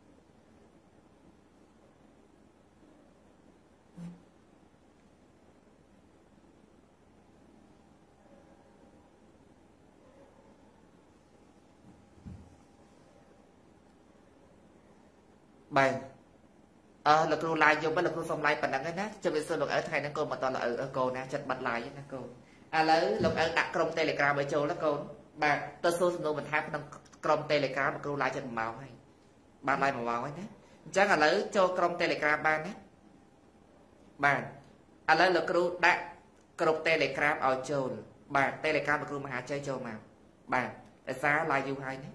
បាទលោកគ្រូឡាយយកមកលោកគ្រូសុំឡាយប៉ុណ្ណឹងណាជម្រាបសួរលោកឪថ្ងៃហ្នឹងកូនមកតលោកឪកូនណាចិត្តបាត់ឡាយណាកូនឥឡូវលោកឪដាក់ក្រុម Telegram ឲ្យចូលណាកូនបាទទៅសួរសំណួរបន្ថែមក្នុងក្រុម Telegram លោកគ្រូឡាយចិត្ត1ម៉ោងហើយបាទឡាយ1ម៉ោងហើយណាអញ្ចឹងឥឡូវចូលក្រុម Telegram បានណាបាទឥឡូវលោកគ្រូដាក់ក្រុម Telegram ឲ្យចូលបាទ Telegram លោកគ្រូមហាជ័យចូលមកបាទឯសារឡាយយូរហើយណា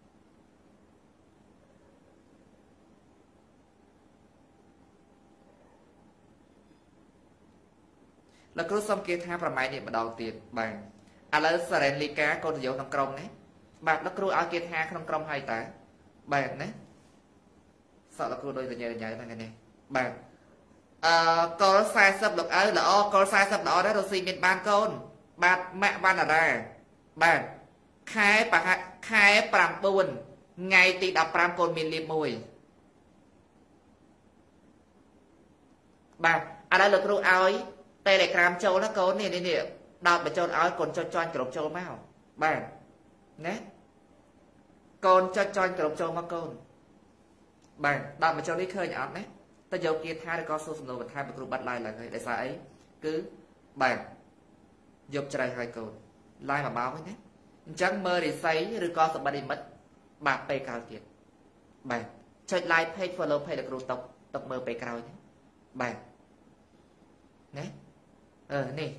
លោកគ្រូសុំគាថាប្រម៉ែនេះម្ដងទៀតបាទឥឡូវសារ៉េនលីកាកូនយោក្នុងក្រុមណាបាទលោកគ្រូឲ្យគាថាក្នុងក្រុមហើយតើបាទណាសក់លោកគ្រូដូចរញ៉ៃហ្នឹងនេះបាទកុល40លោកឪល្អកុល40ល្អដែររស់ស៊ីមានបានកូនបាទម៉ាក់វណ្ណារាបាទខែប្រហែលខែ9ថ្ងៃទី15កូនមានលៀបមួយបាទឥឡូវលោកគ្រូឲ្យ Telegram ចូលណាកូននេះដល់បញ្ចូលឲ្យកូនចុចចន់ក្រុមចូលមកបាទណាកូនចុចចន់ក្រុមចូលមកកូនបាទដល់បញ្ចូលនេះឃើញអត់ណាទៅយកគាថាឬក៏សួរសំណួរបន្ថែមលោកគ្រូបាត់ឡាយឡើងហើយដោយសារអីគឺបាទយកច្រៃឲ្យកូនឡាយ1ម៉ោងហើយណាអញ្ចឹងមើលរិស័យឬក៏សម្បត្តិនិមិត្តបាទពេលក្រោយទៀតបាទចុច like page follow page លោកគ្រូតុកមើលពេលក្រោយណាបាទណានេះ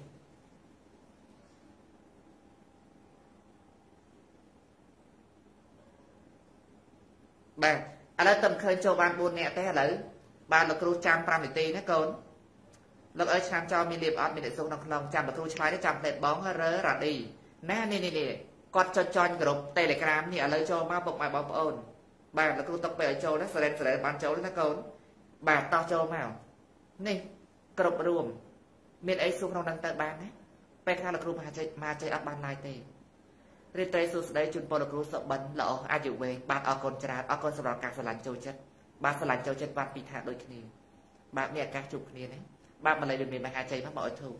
បាទឥឡូវតែឃើញចូលបាន4នាក់ទេឥឡូវបាទលោកគ្រូចាំ5នាទីណាកូនលោកឲ្យឆ្នាំចោលមានលៀបអត់មានអ្នកសុខក្នុងចាំលោកគ្រូឆ្លើយទៅចាំផ្លេតបងរើរ៉ាឌីណានេះគាត់ចុចចន់ក្រុម Telegram នេះឥឡូវចូលមកពុកម៉ែបងប្អូនបាទលោកគ្រូតុកពេលឲ្យចូលណាសរ៉េនបានចូលណាកូនបាទតោះចូលមកនេះគ្រប់រួមមានអីសួរក្នុងនឹងទៅបានណាពេលខ្លះលោកគ្រូមហាជ័យអត់បានឡាយទេរីត្រីសួស្ដីជូនពរលោកគ្រូសុបិនល្អអាយុវែងបាទអរគុណច្រើនអរគុណសម្រាប់ការស្រឡាញ់ចូលចិត្តបាទស្រឡាញ់ចូលចិត្តបាទពីថាដូចគ្នាបាទមានឱកាសជួបគ្នាណាបាទម្លេះដូចមានមហាជ័យមកឲ្យធូរ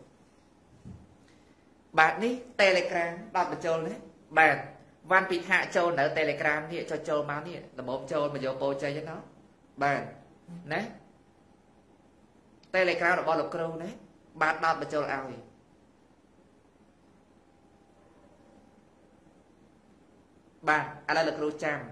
បាទនេះ Telegram ដល់បញ្ចូលណាបាទវ៉ាន់ពីថាចូលនៅ Telegram នេះចុចចូលមកនេះរបបចូលមកយកពោជ័យហ្នឹងណាបាទណា Telegram របស់លោកគ្រូណាបាទដល់បញ្ចូលឲ្យបាទឥឡូវលោកគ្រូចាំ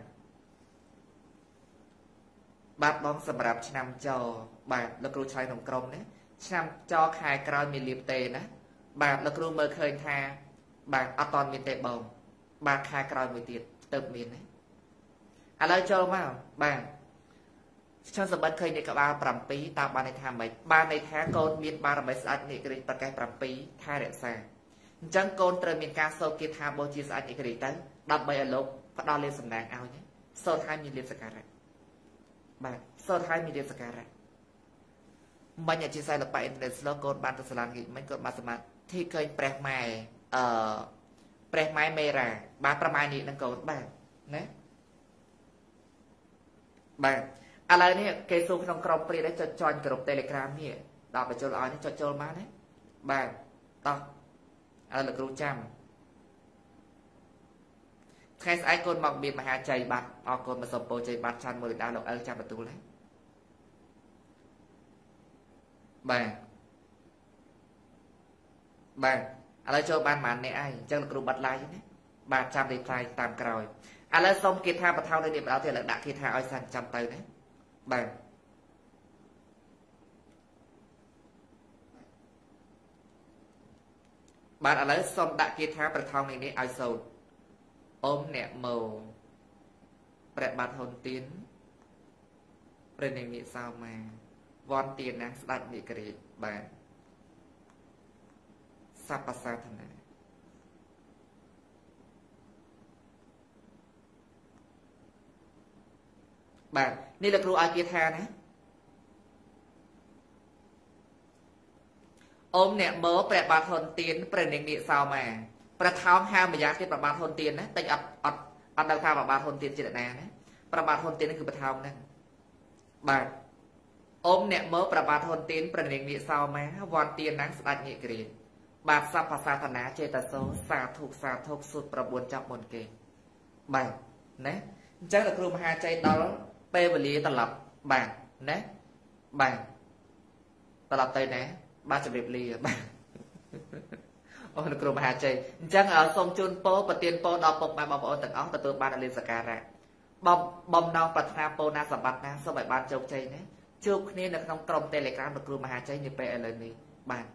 បាទបងសម្រាប់ឆ្នាំចបាទលោកគ្រូឆ្លើយក្នុងក្រុមណាឆ្នាំចខែក្រោយមានលៀបទេណាបាទលោកគ្រូមើលឃើញថាបាទអត់តន់មានទេបងបាទខែក្រោយមួយទៀតទៅមានណាឥឡូវចូលមកបាទខ្ញុំសម្បត្តិឃើញនៃក្បាល7តើបានន័យថាម៉េចបានន័យថាកូនមានបារមីស្ដេចនិក្រិតប្រកេះ7ខែរក្សាអញ្ចឹងកូនត្រូវមានការសូត្រគាថាបូជាស្ដេចនិក្រិតទៅដើម្បីឲ្យលោកផ្ដល់លាភសំណាងឲ្យសូត្រឲ្យមានលាភសក្ការៈបាទសូត្រឲ្យមានលាភសក្ការៈមិនអជាសិល្បៈអ៊ីនធឺណិតស្លកូនបានទៅសាលាnghịមិនកូនបានសមាធិឃើញព្រះម៉ែព្រះម៉ែមេរ៉ាបាទប្រមាណនេះនឹងកូនបាទណាបាទឥឡូវនេះគេសួរក្នុងក្រុមព្រានចុចចុញក្រុម Telegram នេះដល់បញ្ចូលឲ្យនេះចុចចូលមកណាបាទតោះឥឡូវលោកគ្រូចាំថ្ងៃស្អែកកូនមកមានមហាជ័យបាត់អរគុណមកសុំពោជ័យបាត់ឆាន់មើលដល់លោកអិលចាំបន្ទូលណាបាទបាទឥឡូវចូលបានប៉ុន្មានអ្នកឯងអញ្ចឹងលោកគ្រូបាត់ឡាយណាបាទចាំរីផ្លាយតាមក្រោយឥឡូវសុំគេថាបថោនៅនេះម្ដងទៀតឥឡូវដាក់គេថាឲ្យសានចាំទៅណាបាទបាទឥឡូវសុំដាក់គេថាប្រថោងនេះឲ្យសូត្រអូមអ្នកម៉ូព្រះបាទហ៊ុនទៀនព្រះនាងនិសោមាវ័នទៀនណាស្ដេចនិក្រិតបាទសព្វសាធនាបាទនេះលោកគ្រូឲ្យគេថាណាអូមអ្នកម៉ូព្រះបាទហ៊ុនទៀនព្រះនាងនិសោមាប្រថោងហៅម្យ៉ាងទៀតព្រះបាទហ៊ុនទៀនណាតិចអត់ដឹងថាព្រះបាទហ៊ុនទៀនជាអ្នកណាណាព្រះបាទហ៊ុនទៀននេះគឺប្រថោងហ្នឹងបាទអូមអ្នកម៉ូព្រះបាទហ៊ុនទៀនព្រះនាងនិសោមាវ័នទៀនណាស្ដេចនិក្រិតបាទសព្វសាធនាចេតសោសាធុសាធុសុទ្ធ9ចាប់មុនគេបាទណាអញ្ចឹងលោកគ្រូមហាជ័យដល់ពេលវេលាត្រឡប់បាទណាបាទត្រឡប់ទៅណាបាទជម្រាបលាបាទអូលោកគ្រូមហាជ័យអញ្ចឹងសូមជូនពរប្រទានពរដល់ពុកម៉ែបងប្អូនទាំងអស់ទទួលបានលាភសក្ការៈបំណងប្រាថ្នាពរណាសម្បត្តិណាសូមឲ្យបានជោគជ័យណាជួបគ្នានៅក្នុងក្រុម Telegram លោកគ្រូមហាជ័យនាពេលឥឡូវនេះបាទ